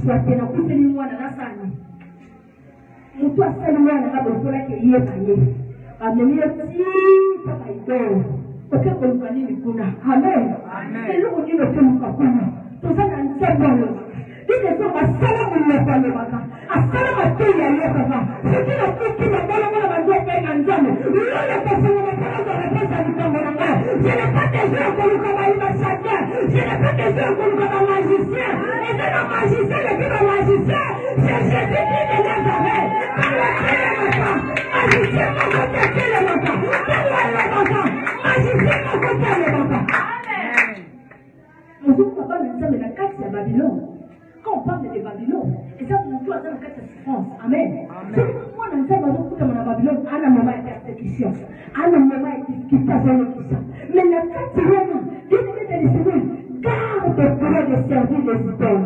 soit na kuseli mwana na sani mutu asali mwana na bosola ke yé baye amemi ti papa ido oke ko lukani ni kuna amen amen elo ko dino te muka kuna to sana nzabalo dike so masala mo le fa le baka asala ma te ya le baka siki na kuki na bala bala banzo pe na nzame lo le ko so mo para do le pesa ni tango na nga je ne pas des gens ko luka ba ina chaka je ne pas des gens ko luka ba magicien et c'est le magicien le plus le magicien c'est Jésus qui de Nazareth alors que le matin magicien mon côté que le matin alors le matin magicien mon côté le matin amen nous sommes pas dans la carte de Babylone. Quand on parle de Babylone, et ça nous doit dans la carte de France. Amen. C'est moi dans ça nous écoute dans Babylone, à un moment de persécution, à un moment de qui passe dans le ça. Mais la carte de Babylone, Dieu nous dit de Seigneur, garde pour de servir les idoles.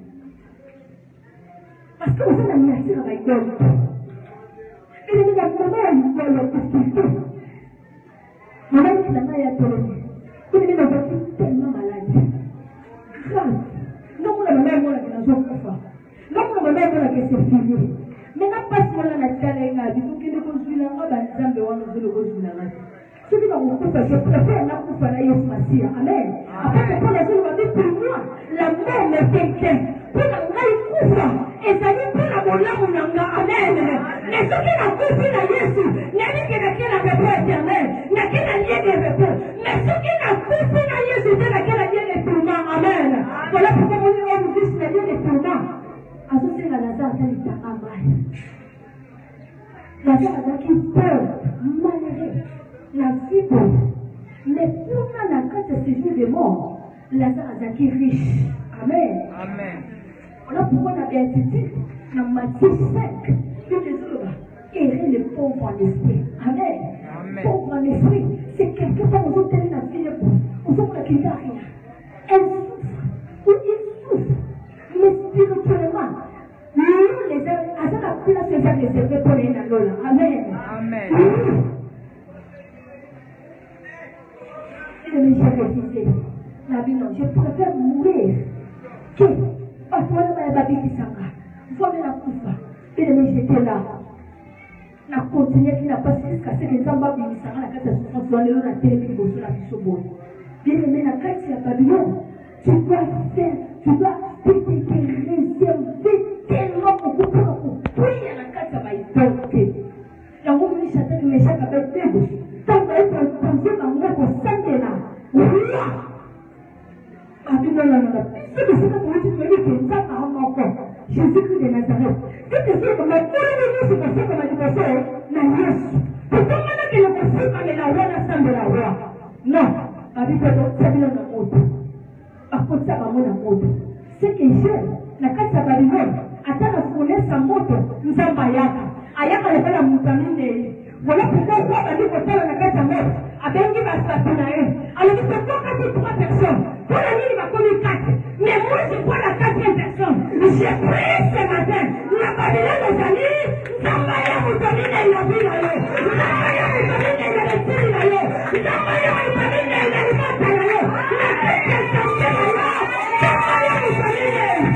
Parce que vous avez mis à tirer avec l'idole. Et il y a comment l'idole est expliquée. Madame qui l'a maille à télé. Vous avez dans votre tellement malade. Grave. Non, on a même moi qui n'a pas fait. Non, on a même moi qui s'est fini. Mais n'a pas si on a la télé, il a dit qu'il ne construit là, on va nous on nous le construit là. Ce qui va vous faire, je préfère la coupe à la Yosmasia. Amen. Après, pour les gens, on va dire pour moi, la mort n'est quelqu'un. Pour la mort, et ça dit pour la mort, amen. Mais ce qui n'a pas fait la Yesu, n'a dit qu'il n'a qu'un repos éternel, n'a qu'un lien de repos. Mais ce qui n'a pas fait la Yesu, c'est la qu'un lien de tourment. Amen. Voilà pourquoi on dit on dit le lien de tourment. Associé à Lazare, quand il t'a envahi. Lazare a qui peur, malheureux, la vie pauvre. Mais pour la carte de séjour des morts, Lazare a qui riche. Amen. Amen. Voilà pourquoi la béatitude, dans Matthieu cinq, Dieu te dit, errer les pauvres en esprit. Amen. Amen. Pauvre en esprit, c'est quelqu'un qui nous a donné la vie pour nous autres qui n'a rien. Elle souffre, ou il souffre, mais spirituellement, nous les hommes, à ça la place que j'ai réservée pour les Nalola. Amen. Amen. Oui. Et le Michel refusé. La Bible, je préfère mourir que. Parce que moi, je vais qui s'en va. La coupe. Et le j'étais là. La continuer qui n'a pas jusqu'à ce que les gens va venir s'en la carte de souffrance dans la télé qui bosse la vie sur bon. Bien aimé, la carte de Babylone, tu dois faire, tu dois réserver tellement beaucoup pour prier la carte de Babylone. La woman is a telling me, Shaka, but baby, don't wait for consume and work for Sunday now. Babylone, non, non, non. Ce que c'est pour vous dire que ça a un encore. Jésus-Christ de Nazareth. Que tu sais comme la première chose que c'est comme la divorce, la Yesu. Pourquoi maintenant que le consume comme la roi la sang de la roi? Non. Babylone, c'est bien la mode. Par contre, ça va mon mode. C'est que je, la carte de Babylone, attends la fournaise sa moto, nous avons ayaka. Ayaka n'est pas la moutamine. Voilà pourquoi on va dire que la carte de mort. Abengi va s'atteindre. Alors, il faut pas que trois personnes. Pour la nuit, il va commettre quatre. Mais moi, je vois la quatrième personne. J'ai prié ce matin. La Babylone nos amis. Zambaya Moutamine, il a vu là-haut. Zambaya Moutamine, il a laissé là-haut. Zambaya Moutamine, il a laissé là-haut. La quatrième personne là-haut. Zambaya Moutamine.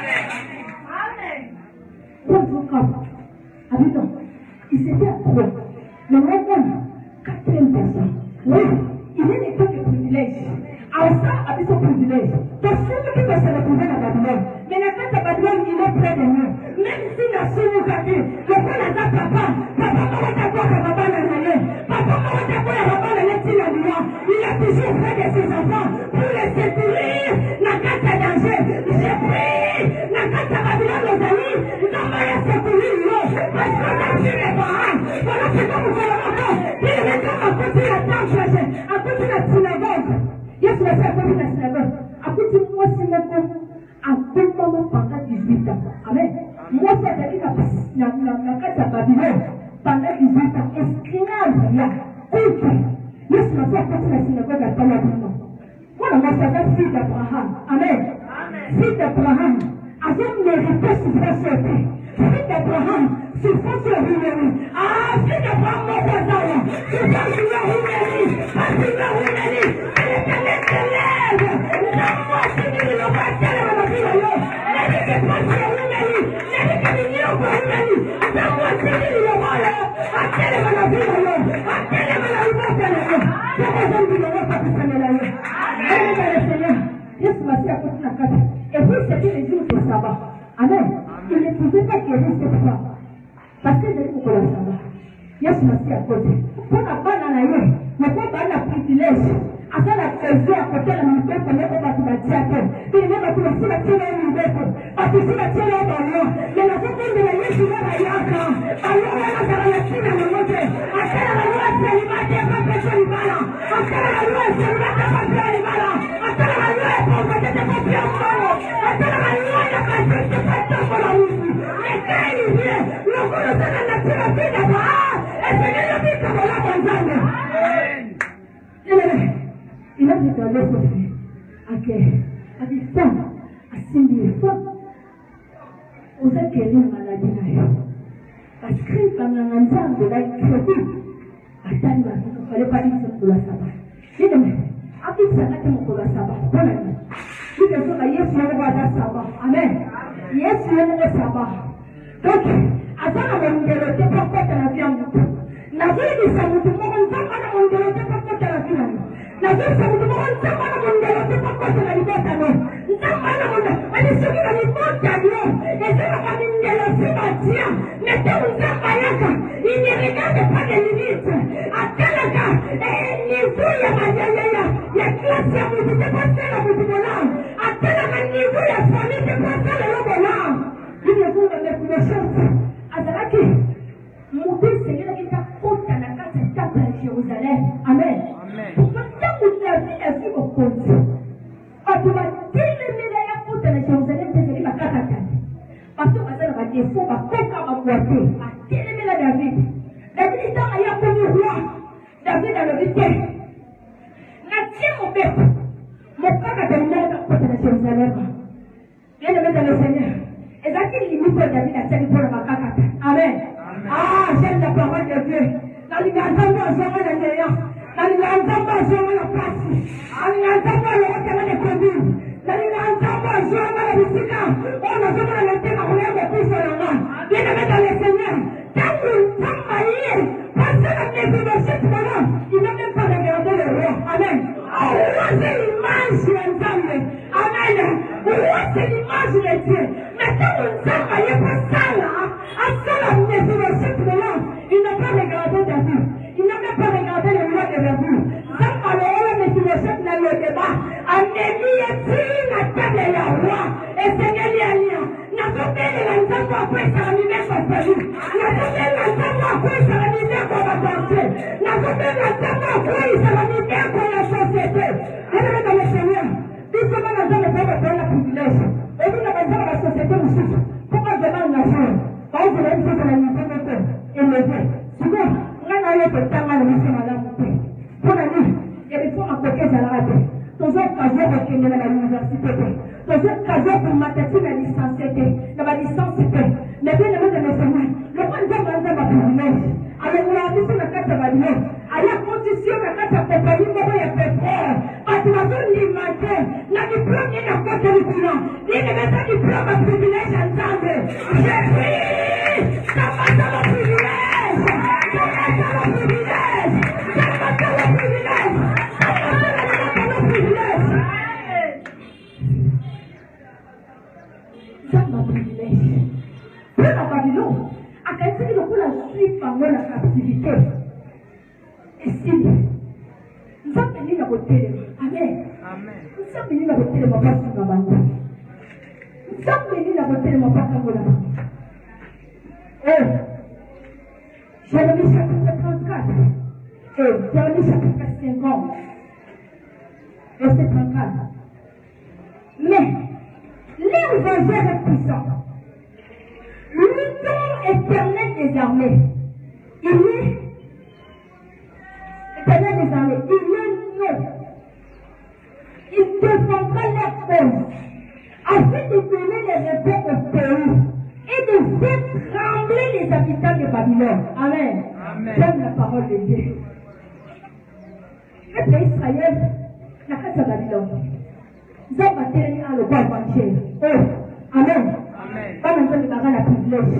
Amen. Bonjour, comme. Habitant. Il s'était à trois. Mais maintenant, quatrième personne. Oui, il est des cas de privilège. Alors ça, avec son privilège. Donc, celui qui va se retrouver à Babylone, mais la carte de Babylone, il est près de nous. Même si la soeur nous a dit, le père n'a pas papa, papa m'a d'abord à Baba Nanaye, papa m'a d'abord à Baba Nanaye, il a toujours près de ses enfants pour les sécuriser. La carte de danger, j'ai pris la carte de Babylone, nos amis, nous avons la sécurité, parce qu'on a tué les parents. Voilà pourquoi nous allons encore. Il est maintenant à côté de la table, à côté de la synagogue. Yes, je vais faire comme la synagogue. À côté de moi, c'est mon compte. À côté de moi, pendant dix-huit ans. Amen. Moi, c'est la carte à Babylone. Pendant dix-huit ans. Esclave, là. Contre. Yes, je vais faire comme la synagogue à Babylone. Voilà, moi, c'est la fille d'Abraham. Amen. Fille d'Abraham. Avec mes répètes souffrances sur pied. Fille d'Abraham. Souffrance sur Roumanie. Ah, fille d'Abraham, mon voisin. Souffrance sur Roumanie. Pas sur Roumanie. L'éternel te lève. La mort finit, le roi, c'est le roi, c'est le roi. alinyo kwa imani. Atakuwa sikili ya moyo. Akele manavina yo. Akele manavina yo. Sasa zambi na wasa kusanela yo. Amen le Seigneur. Yesu Masih a continué à casser. Et puis c'était le jour de sabbat. Amen. Il ne pouvait pas qu'il reste ça. Parce que j'ai dit pour le sabbat. Yesu Masih a côté. Pour la banane ailleurs. Mais pour la privilège. Après la pesée à côté de la montagne, on est pas tout bâti à terre. Il n'est pas tout bâti à terre, il est pas. Parce que si la terre est dans l'eau, mais la tête de la Yesu va la yaka. Alors on a la yaka dans le monde. Après la loi, c'est le matin, pas personne ne va là. Après la loi, c'est le matin, pas personne ne va là. Après la loi, c'est pour que tu te fasses un peu. Après la loi, il y a pas de se faire un peu la route. Mais quand il vient, le coup de sa nature a fait d'abord. Et c'est le but de la bonne. Amen. Il a dit dans le souffle, ok, à des femmes, à signer femmes, aux accueillis maladie naïve. Parce que pendant l'ensemble de la créature, attendre, il ne fallait pas dire ça pour la sabbat. Il dit, à qui ça n'a pas pour la sabbat? Bon ami. Il dit, il y a Yesu n'a pas de sabbat. Amen. Yesu n'a pas de sabbat. Donc, à ça, on a un développé pour porter la vie en boucle. La vie de sa boucle, on a un développé pour porter la vie en boucle. La vie de sa boucle, on a un développé pour porter la vie en boucle. Elle est sur la limite camion. Et c'est la famille de la Sébastien. Mettez un Zambayaka. Il ne regarde pas les limites. À quel cas, et niveau ya Mayaya. Ya classe ya vous ne passez la Bouboula. À quel niveau ya famille de passer le Lobola. Il ne vous donne plus de chance. À Zalaki, mon Dieu, Seigneur, qui t'a compte à la carte de temple à Jérusalem. Amen. Pour que tant que la vie a vu au compte. Automatique. De la Jérusalem, c'est ma carte. Parce que ma soeur va dire, il faut ma coca ma boîte. Ma télé la David. David est dans la comme roi. David a le week-end. La tienne, mon père. Mon père a terminé la côte de la Jérusalem. Bien aimé dans le Seigneur. Et ça qui limite David à celle pour la carte. Amen. Ah, j'aime la parole de Dieu. Dans les grands hommes, j'aime la néant. Dans les grands hommes, j'aime la place. Dans les grands hommes, j'aime les communes. Dans les grands hommes, j'aime la visite. On a besoin de l'être à rouler de plus sur le monde. Bien aimé dans le Seigneur. Quand nous sommes maillés, parce que la négociation de l'homme, il n'a même pas regardé le roi. Amen. Oh, c'est l'image de l'ensemble. Amen. Oh, c'est l'image de Dieu. Mais quand nous sommes maillés, pas ça là, à ça la négociation de l'homme, il n'a pas regardé David. Il n'a même pas regardé le roi de David. Ça, alors, la négociation dans le débat, en émietté la table de la roi. Et c'est qu'il y a lien. N'a pas fait l'ensemble après ça, la misère qu'on fait. N'a pas fait l'ensemble après ça, la misère qu'on va porter. N'a pas fait l'ensemble après ça, la misère qu'on a société. Elle est dans le Seigneur. Tout ce monde a besoin de faire le privilège. Et vous n'avez besoin de la société aussi. Pourquoi je demande l'argent? Quand vous voulez dire que la misère est élevée. Sinon, on a eu le temps à la mission à la montée. Pour la nuit, il y a des fois à côté de la radio. Dans un casier de Kenya à l'université. Dans un casier pour mathématiques à licence. Dans ma licence, mais bien aimé de mes Seigneur, le roi nous a demandé ma privilège. Avec la mission de quatre Babylone, à la condition de quatre compagnies, comment il a fait frère. Parce que ma zone limitée, la diplôme n'est pas côté du bilan. Il ne met pas diplôme à privilège ensemble. J'ai pris, ça passe à mon privilège. Ça passe à mon privilège. Ça passe à mon privilège. Ça passe à mon privilège. Ça m'a privilège. Pour la Babylone, à quelqu'un qui nous la suite pendant la captivité. Et si nous sommes venus à côté, Amen. Nous sommes venus à côté de mon père sur la bande. Nous sommes venus à côté de mon père sur la bande. Et Jérémie chapitre trente-quatre. Et Jérémie chapitre cinquante. Verset trente-quatre. Mais leur vengeur est puissant. Le nom éternel des armées. Il est éternel des armées. Il est non. Il défendra leur cause afin de donner les repères au pays et de faire trembler les habitants de Babylone. Amen. J'aime la parole de Dieu. Le pays Israël n'a qu'à sa Babylone. Nous avons battu à le roi évangile. Oh, Amen. Pas maintenant de bagarre la privilège.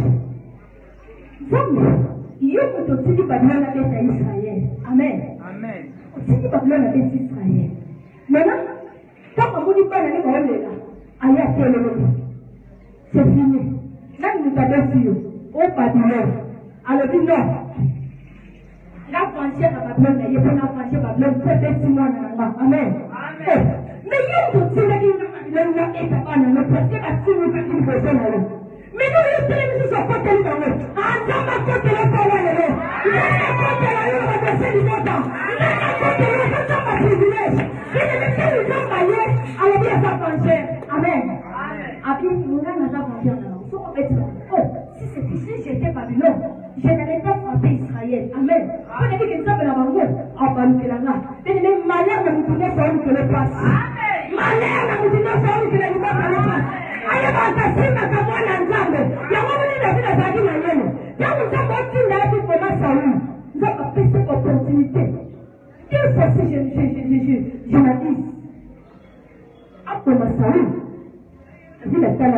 Donc, il y a aussi dit Babylone avec Israël. Amen. Amen. Aussi dit Babylone avec Israël. Maintenant, quand on dit pas d'aller voir là, allez à quel moment? C'est fini. Là, nous avons dit au Babylone. Alors, dit non. La frontière à Babylone, il y a pas la frontière à Babylone, c'est petit monde. Amen. Amen. Mais il y a aussi dit que Babylone est à Babylone, parce que la fille est une personne à l'autre. Mais nous, les télévisions sont pas tellement dans l'eau. Ah, dans ma côte, elle est pas loin de l'eau. Là, la côte, elle a eu un verset du montant. Là, la côte, elle a eu un privilège. Et les métiers du temps maillés, elle a dit à sa frontière. Amen. Après, nous avons sa frontière. Il faut remettre là. Oh, si c'est ici, j'étais Babylone, je n'allais pas frapper Israël. Amen. Vous avez dit que nous sommes dans la banque. En bas, nous sommes là. Mais les malheurs ne nous tournent pas où que le passe. Malheurs ne nous tournent pas où que le passe. Aye batasima kama na nzambe ya mwana na vile zaki na yenu ya mzambe otinda ati koma sawu nzaka pese opportunité quelle fois si je je je je je m'adis akoma sawu vile tala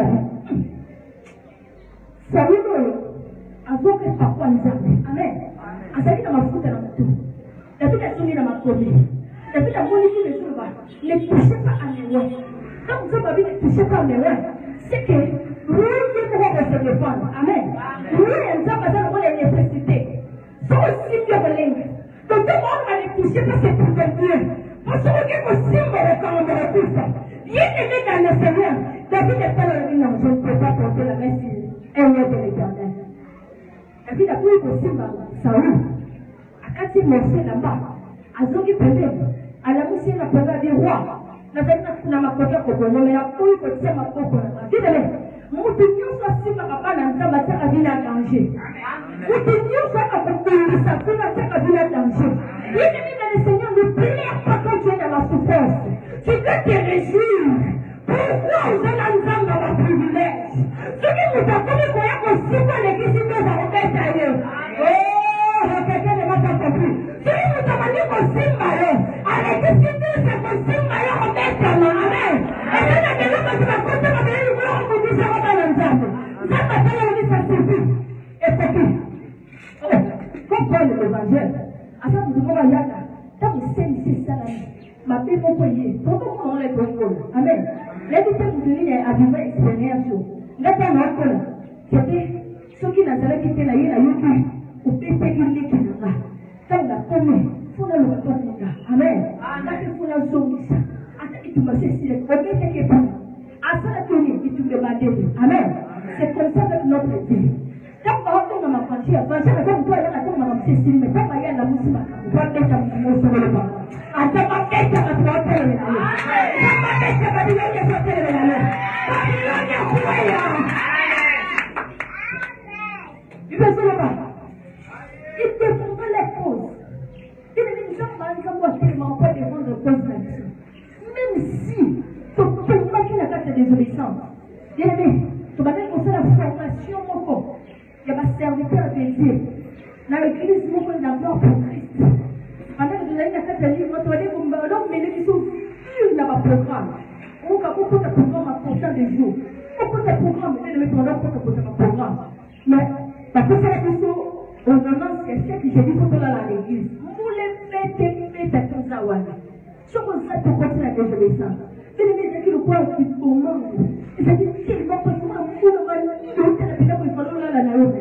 sawu no azoke pakwa nzambe amen asali na mafuta na mtu na vile tuni na makomi na vile mwini kile surba ne touchez pas à mes lois. Quand vous avez ne touchez pas à mes lois, c'est que vous ne pouvez pas se défendre. Amen. Vous n'avez pas besoin de l'électricité. C'est aussi bien que l'aigle. Donc, tout le monde va les toucher parce que c'est pour Dieu. Parce que vous symbole quand on me touche. Bien aimé dans le Seigneur. David est pas dans le non, je ne peux pas porter la main sur un roi de l'éternel. David a pris le symbole. Saoul. A quand il marchait là-bas, à Zogi Pédé, à la moussée, la première du roi. Na vena kuna makosa kokono na kui ko tsema koko na bidele mutu nyuso sima kabana nzamba tsaka bila danger mutu nyuso akakupulisa kuna tsaka bila danger yeye mimi le Seigneur ne plaît pas quand tu es dans la souffrance tu dois te réjouir pourquoi vous êtes en nzamba wa privilège soki mutu akomi koya kosimba l'église ndoza obeta yo oh quelqu'un ne m'a pas compris soki mutu amani kosimba yo l'église ndoza kosimba yo amen. Et là, la maison, tu vas porter ma maison, vous l'aurez pour dire, ça va dans l'ensemble. Ça va dans l'ensemble, ça suffit. Et c'est tout. Comme Paul l'évangile, à ça, vous devez aller là. Quand vous savez, c'est ça, ma paix, mon foyer, pourquoi on les contrôle? Amen. Les deux, vous devez à vivre expérience. Là, t'as un autre. C'était ceux qui n'ont pas quitté la île à Yoki, ou pété une liquide là. Ça, on a commis. Faut le faire. Amen. Là, il faut la zone. Amen. C'est comme ça avec notre vie. Quand on va ma frontière, quand on va me la tombe, on va me cesser, mais quand on va la moussima, on va mettre un mot sur le banc. On va mettre un mot sur le banc. On va mettre un mot sur le banc. Il veut se le banc. Il te faut pas les causes. Il ne nous a pas encore tellement pas défendre le cause là-dessus. Même si, pour pas qu'il a fait des obéissances. Bien aimé, tu vas dire qu'on fait la formation, mon corps. Il y a ma serviteur de Dieu. Dans l'église, mon corps d'abord pour Christ. Pendant que vous avez fait des livres, tu vas dire qu'on va alors, mais les sont sûrs dans ma programme. On va beaucoup de programmes à portant des jours. Beaucoup de programmes, mais les pendant pour que vous programme. Mais, parce que c'est la question, on demande c'est ce que j'ai dit pour là à l'église. Vous les faites, faites, faites comme ça, voilà. Je pense que pour continuer à désobéissance. Mais les gens qui le croient qui commandent, c'est-à-dire qu'ils vont pas se faire un fou de mal, ils vont faire la il faut là la naïve.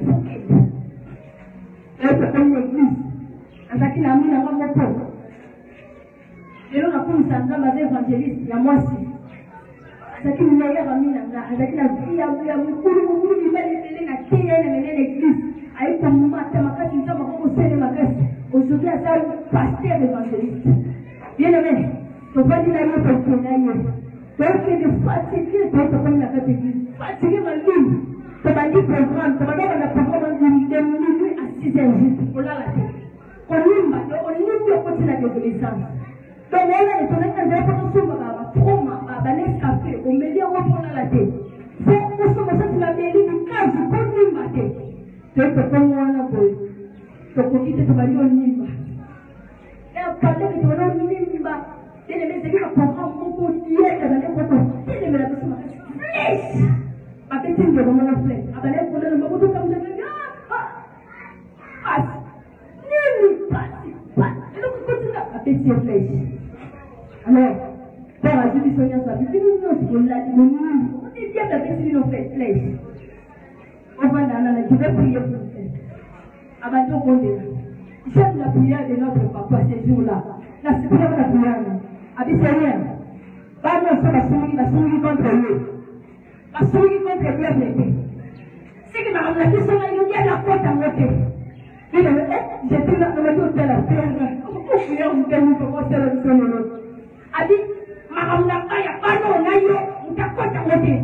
Là, c'est comme l'église. À ce qu'il a mis la main au pauvre. Et là, on a comme ça, dans les évangélistes, il y a moi aussi. À ce qu'il a mis la main, à ce qu'il a dit, il y a beaucoup de beaucoup de mal, il a créé l'église. Avec ton matin, ma casse, il m'a conseillé ma casse. Aujourd'hui, à ça, pasteur évangéliste. Bien aimé, il ne faut pas dire la même chose que l'aïe. Donc, c'est de fatiguer pour te prendre la fête église. Fatiguer ma ligne. Tu vas dire programme, tu vas dire le programme de minuit à six heures juste. On l'a la tête. On limbe, on limbe au côté de la désobéissance. Donc, on a étonné quand j'ai fait un somme, on va prendre un escafé, on met bien, on va prendre la tête. C'est pour ça que tu vas mêler du cas, je peux limbe la tête. Donc, c'est comme moi, là, pour. Donc, on dit que tu vas dire on limbe. Et on parlait que tu vas dire on limbe. Et les messieurs qui vont prendre mon côté, et les messieurs qui vont prendre mon côté, Après, tu me demandes la flèche. Après, les collègues, le moment où tu as dit, ah, ah, nul, pas, pas. Et donc, continue à péter les flèches. Alors, Père a dit, Sonia, ça veut dire, non, c'est qu'on l'a dit, non, on dit bien de péter nos flèches. On va dans la je vais prier pour vous. Abato Kondé. J'aime la prière de notre papa ces jours-là. La prière de la prière. Abi Seigneur. Pas non sur la souris, la souris contre eux. La souris contre eux, bien aimé. C'est que ma question là, il y a la porte à monter. Il dit, j'ai dit là, on a tout fait la prière. Comment prier, vous devez commencer la mission de l'autre. Abi, ma ramena, il n'y a pas non, on a eu, on a porte à monter.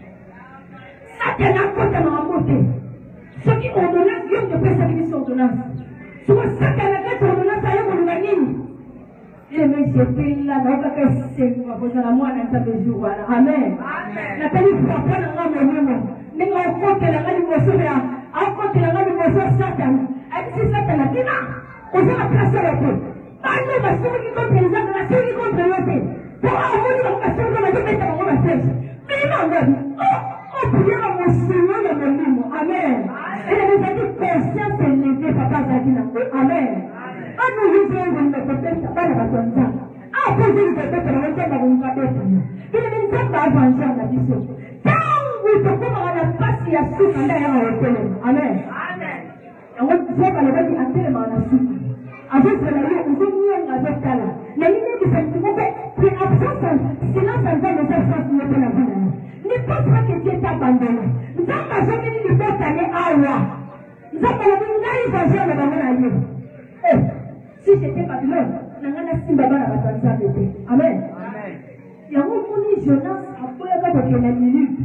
Ça, c'est la porte à monter. Ceux qui ordonnent, Dieu ne peut servir son ordonnance. Soit ça qui a la tête ordonnance, ça y est, on l'a mis. Et même si j'étais là, on va faire c'est moi, vous allez moi, dans ce jour. Amen. La télé, il faut apprendre à mon nom. Mais on compte la main du monsieur, on compte la main du monsieur Satan. Et si Satan a dit là, on va la placer la peau. Pas nous, ma soeur qui contre les autres, ma soeur qui contre l'autre. Pour avoir une occasion de la vie, c'est pour la flèche. Mais non, non. Oh, priez à mon Seigneur dans mon nom. Amen. Et les amis, conscience est levée, papa Zadina. Amen. Ah, nous vivons une peut-être pas la bataille. Ah, pour vous, peut-être que la bataille va vous faire. Il est une femme à avancer en addition. Quand vous te comme à la passe, il y a soupe en l'air à l'hôtel. Amen. Amen. Et on va dire à la vie à tellement à la soupe. Avec la vie, on veut mieux à la tala. Mais il est effectivement fait absence, silence en train de faire face à la vie. Ne pense pas que tu es abandonné. Nous avons jamais dit que tu es allé à Awa. Nous avons dit que tu es allé à Babylone. Eh, si j'étais Babylone, nous avons dit que tu es allé à Babylone. Amen. Il y a un Jonas après avoir fait la minute.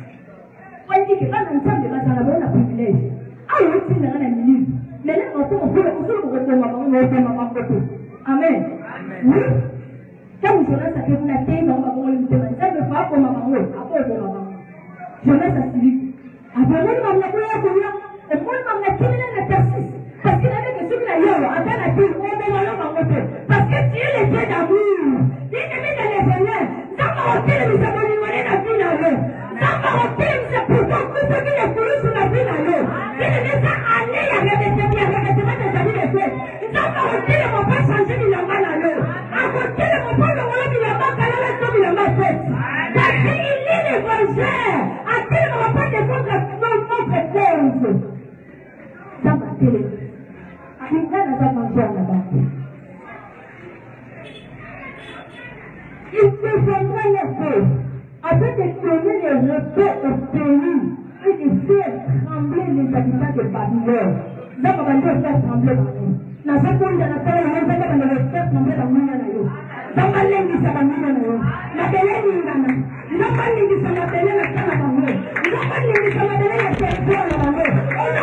On dit que quand on s'en débat, on a un privilège. Ah oui, tu n'as pas la minute. Mais là, on peut on peut on peut on Amen. Oui. Quand Jonas a fait la terre, on va voir le thème. Ça ne va pas comme maman. Après, on va voir. Jonas a suivi. Après, on va voir la prière. Et moi, on va voir la terre. Parce qu'il avait des trucs d'ailleurs. Après la terre, on va voir la prière. Parce que Dieu est Dieu d'amour. Il est Dieu de l'éternel. Ça va ôter le misère de l'humanité la vie dans l'eau. Ça va ôter le misère pour toi. Tout ce qui est pour nous sur la vie dans l'eau. Il est déjà allé à répéter, à répéter des amis de feu. Ça va ôter le mot pas changer de la main dans l'eau. À côté le mot pas le mot de la main, car elle est comme la main faite. Parce qu'il est l'évangile. À qui ne va pas défendre notre cause. Ça va télé. Il y a la manger là-bas. Il défendra les feux afin de donner les repos au pays et de faire trembler les habitants de Babylone. Là, on va faire trembler Babylone. Dans ce point, dans la terre, on va faire trembler la mouille. Dans ma langue, ça va mouiller. La belle est là. Dans ma langue, ça va belle la terre à Babylone. Dans ma langue, ça va belle la terre à Babylone.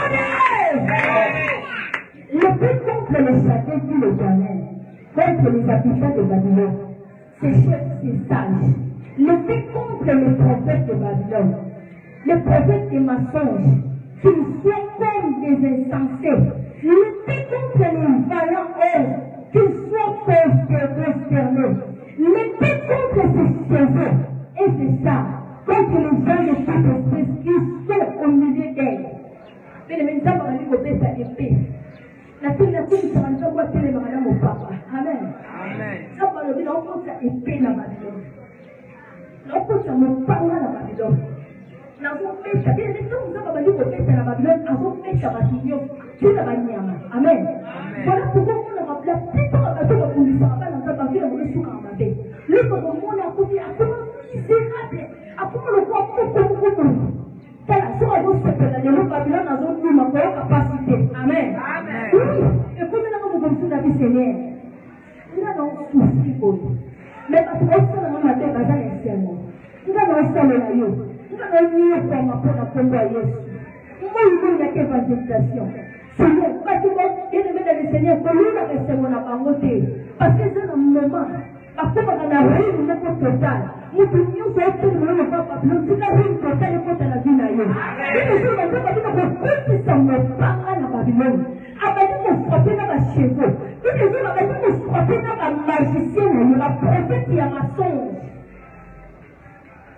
Le but contre les châtaignes, dit l'Éternel, contre les habitants de Babylone. Ces chefs, ces sages, le fait contre les prophètes de Babylone, les prophètes des mensonges, qu'ils soient comme des insensés, le fait contre les vaillants hommes, qu'ils soient prosternés, le fait contre ces cheveux et ces chats, contre les gens de chaque espèce qui sont au milieu d'elles. Mais les médecins vont aller au sa épée. La fille la fille sera déjà voitée les madame au papa. Amen. Amen. Ça va le dire, on compte sa épée la Babylone. On compte sa mon parole la Babylone. Nous avons fait ça. Bien sûr, nous avons dit qu'on fait la Babylone. Nous avons fait ça Babylone. Tout la Babylone. Amen. Voilà pourquoi on a rappelé la plupart de la Babylone pour lui faire dans sa Babylone. On est sur un Babylone. Le moment où on a appris à comment misérable, à comment le corps beaucoup beaucoup. Voilà, sur la voie de la Babylone, nous avons eu ma capacité. Amen. Amen. Oui, et comme nous avons comme ça, la Seigneur, nous avons souci pour nous. Mais parce que nous avons ma tête à l'extérieur. Nous avons ça le lieu. Nous avons eu pour ma pour la pompe à Jésus. Moi, il y a quelle évangélisation. Seigneur, parce que il y a le Seigneur, pour nous, la recevoir la parole. Parce que c'est un moment. Après, on a réuni une époque totale. Nous devons faire tout le monde ne va pas. Nous devons faire une totale époque à la vie d'ailleurs. Et nous devons faire une époque qui s'en met pas à la Babylone. Après, nous frapper dans la cheveux. Nous devons frapper dans la magicienne, la prophète qui a ma songe.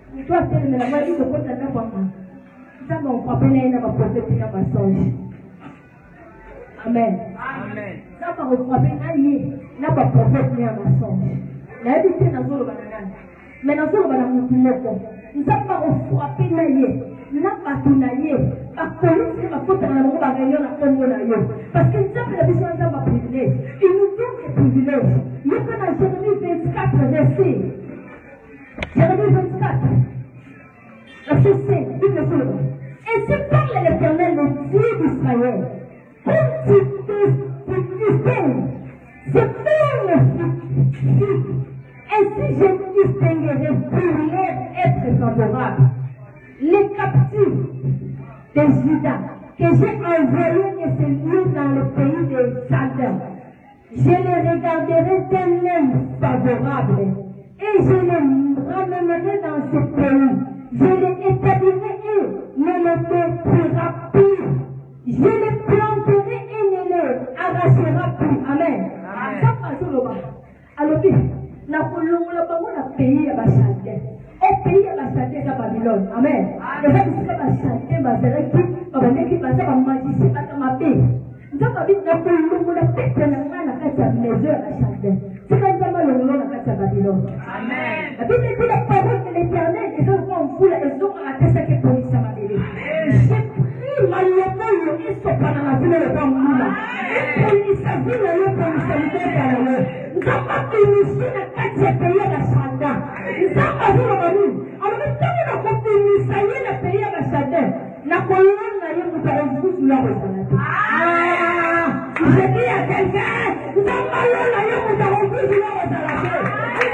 Toi, tu es la voix de côté de la femme. Ça m'a frappé dans ma prophète et dans ma songe. Amen. Amen. Ça m'a frappé dans ma prophète et dans ma songe. La habité dans le banane. Mais dans le banane, nous ne sommes pas frappé dans le n'a pas tout naïe. Parce que nous, ma faute dans le monde, parce que nous avons la vision de ma privilège. Il nous donne des privilèges. Nous sommes dans Jérémie vingt-quatre, verset. Jérémie vingt-quatre. Verset cinq. Et c'est par l'Éternel, le Dieu d'Israël. Comme tu te distingues, c'est pour le futur. Ainsi, je distinguerai pour être favorable. Les captifs de Juda que j'ai envoyés de ce lieu dans le pays de Chaldéen, je les regarderai d'un œil favorable et je les ramènerai dans ce pays. Je les établirai et ne les détruira plus. Je les planterai et ne les arrachera plus. Amen. Alors, na kulungula bango na pays ya Chaldéen. Au pays ya Chaldéen à Babylone. Amen. Et ça c'est pas Chaldéen bazalaki, babandeki bazaba magicien batamapé. Nzamba bit na kulungula pete na ngana kati ya maison ya Chaldéen. C'est comme ça malongo na kati ya Babylone. Amen. La Bible dit la parole de l'Éternel et ça on fout la raison à tesa que pour ça ma bébé. J'ai pris ma lemoyo et so pana na vile le bamula. Et pour ça vile le pour ça le para le. Nzamba finissé na kati ya pays ya Chaldéen. Nzamba vile bamu. Alors maintenant on a finissé na pays ya Chaldéen. Na kolona ye mutaruhusu la kusalati. Ah! Je dis à quelqu'un, Nzamba lona ye mutaruhusu la kusalati.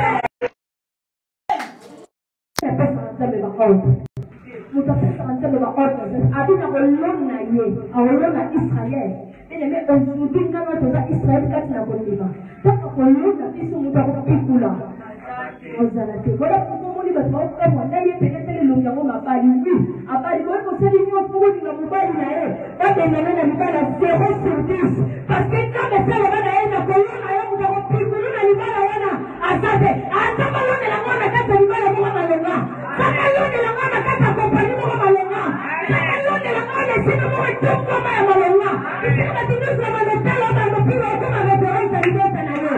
Mutafika mtendo wa ordre adina kolona ye awolona Israel ele me onzudinga watu za Israel kati na kolima toka kolona biso mutakupikula ozalate wala kumuli batwa kama ndaye pelekele lunyango mabali wi abali boyo seli nyo fundi na mubali na yeye bado nana mbala zero sur dix parce que kama sala bana yeye kolona yeye mutakupikula ni bana wana asante atama lone la mwana kata ni bana mwana lenga kama lone la mwana kata kompani mwana malenga kama lone la mwana sina mwana toko mwana malenga kama tinusu la mwana tala na mpira kama reference alibeta na yeye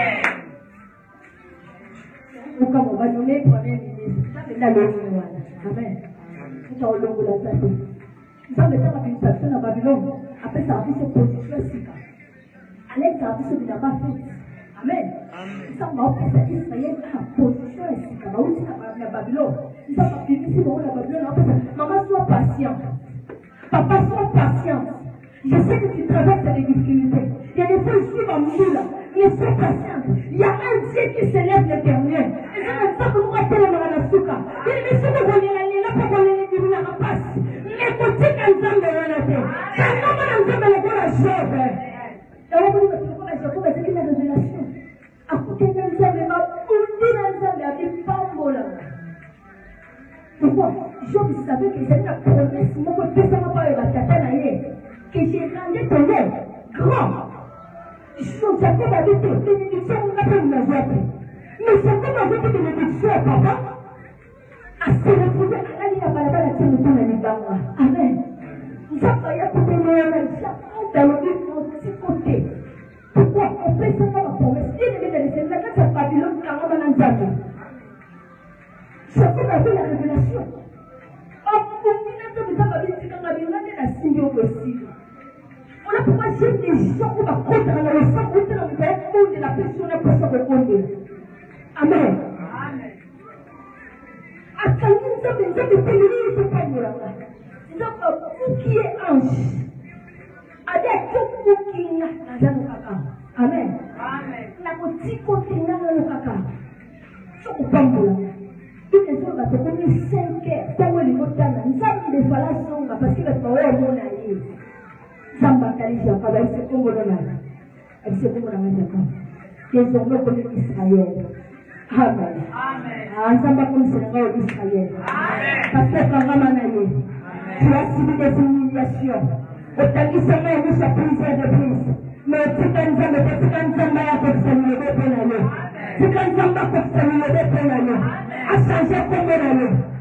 uka mwanone kwa nini ndio ndio wana amen utaolongo la tatu ndio kama binafsi na Babylone apesa afisa position sika Alexa afisa binafsi amen ça m'a fait Israël à position sika bauti na Babylone ça m'a fait ici dans la Babylone maman sois patient papa sois patient je sais que tu traverses des difficultés il y a des fois ici dans le monde là mais sois patient il y a un Dieu qui s'élève l'éternel et ça ne pas que nous rappelons la souka il me semble qu'on est là là pas qu'on est dit la passe mais côté quand nous sommes là là ça comment nous sommes là pour la job et on peut dire que la job c'est une révélation à côté de nous sommes là pour dire nous sommes là des pambola pourquoi Job savait que c'est la promesse mon côté ça m'a pas évacué que j'ai rendu ton nom grand Jacob a dit que bénédiction n'a pas une joie. Mais Jacob a dit que bénédiction, papa, a se retrouvé à la ligne à Balabala qui nous donne les banques. Amen. Nous avons fait pour des moyens, chacun dans le but de petit côté. Pourquoi on fait seulement la promesse? Il est venu de l'État, quand c'est Babylone, car on a un diable. Jacob a fait la révélation. En combinaison de ça, Babylone, on a signé au possible. On a pourquoi j'ai des gens qui vont contre le sang, contre le monde de la personne, la personne de monde. Amen. Amen. À quand nous avons des gens qui pénissent, ils ne sont pas là. Nous avons vous qui est ange. Avec tout vous qui est dans le caca. Amen. Amen. La petite côté dans le caca. Je ne sais pas là. Toutes les gens vont te donner cinq heures. Quand ils vont t'amener, nous avons des valations parce qu'ils vont avoir un monde à y Samba Kalisha, Papa, c'est comme on a. C'est comme on a. Qu'ils ont reconnu Israël. Amen. Amen. Samba comme c'est le Israël. Amen. Parce que quand on a eu, tu as subi des humiliations. Autant qu'il s'en est mis à plusieurs de plus. Mais si quand on a fait, quand on a fait, c'est le dépôt. Si quand on a fait, c'est le dépôt. A changer comme on a eu.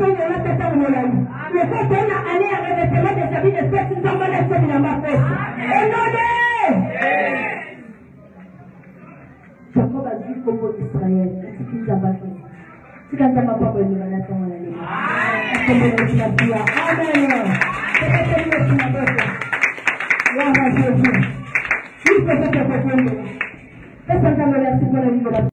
son la tête à mon ami. Le fait qu'on a allé à revêtement des habits de fête, nous avons laissé dans ma fête. Au nom de Jacob a dit Congo Israël, c'est qui ça va faire. C'est quand ça m'a pas bonne nouvelle à ton ami. Amen. C'est que tu m'as dit. Là, Jésus. Il faut que tu fasses. Est-ce que tu as merci pour la vie de la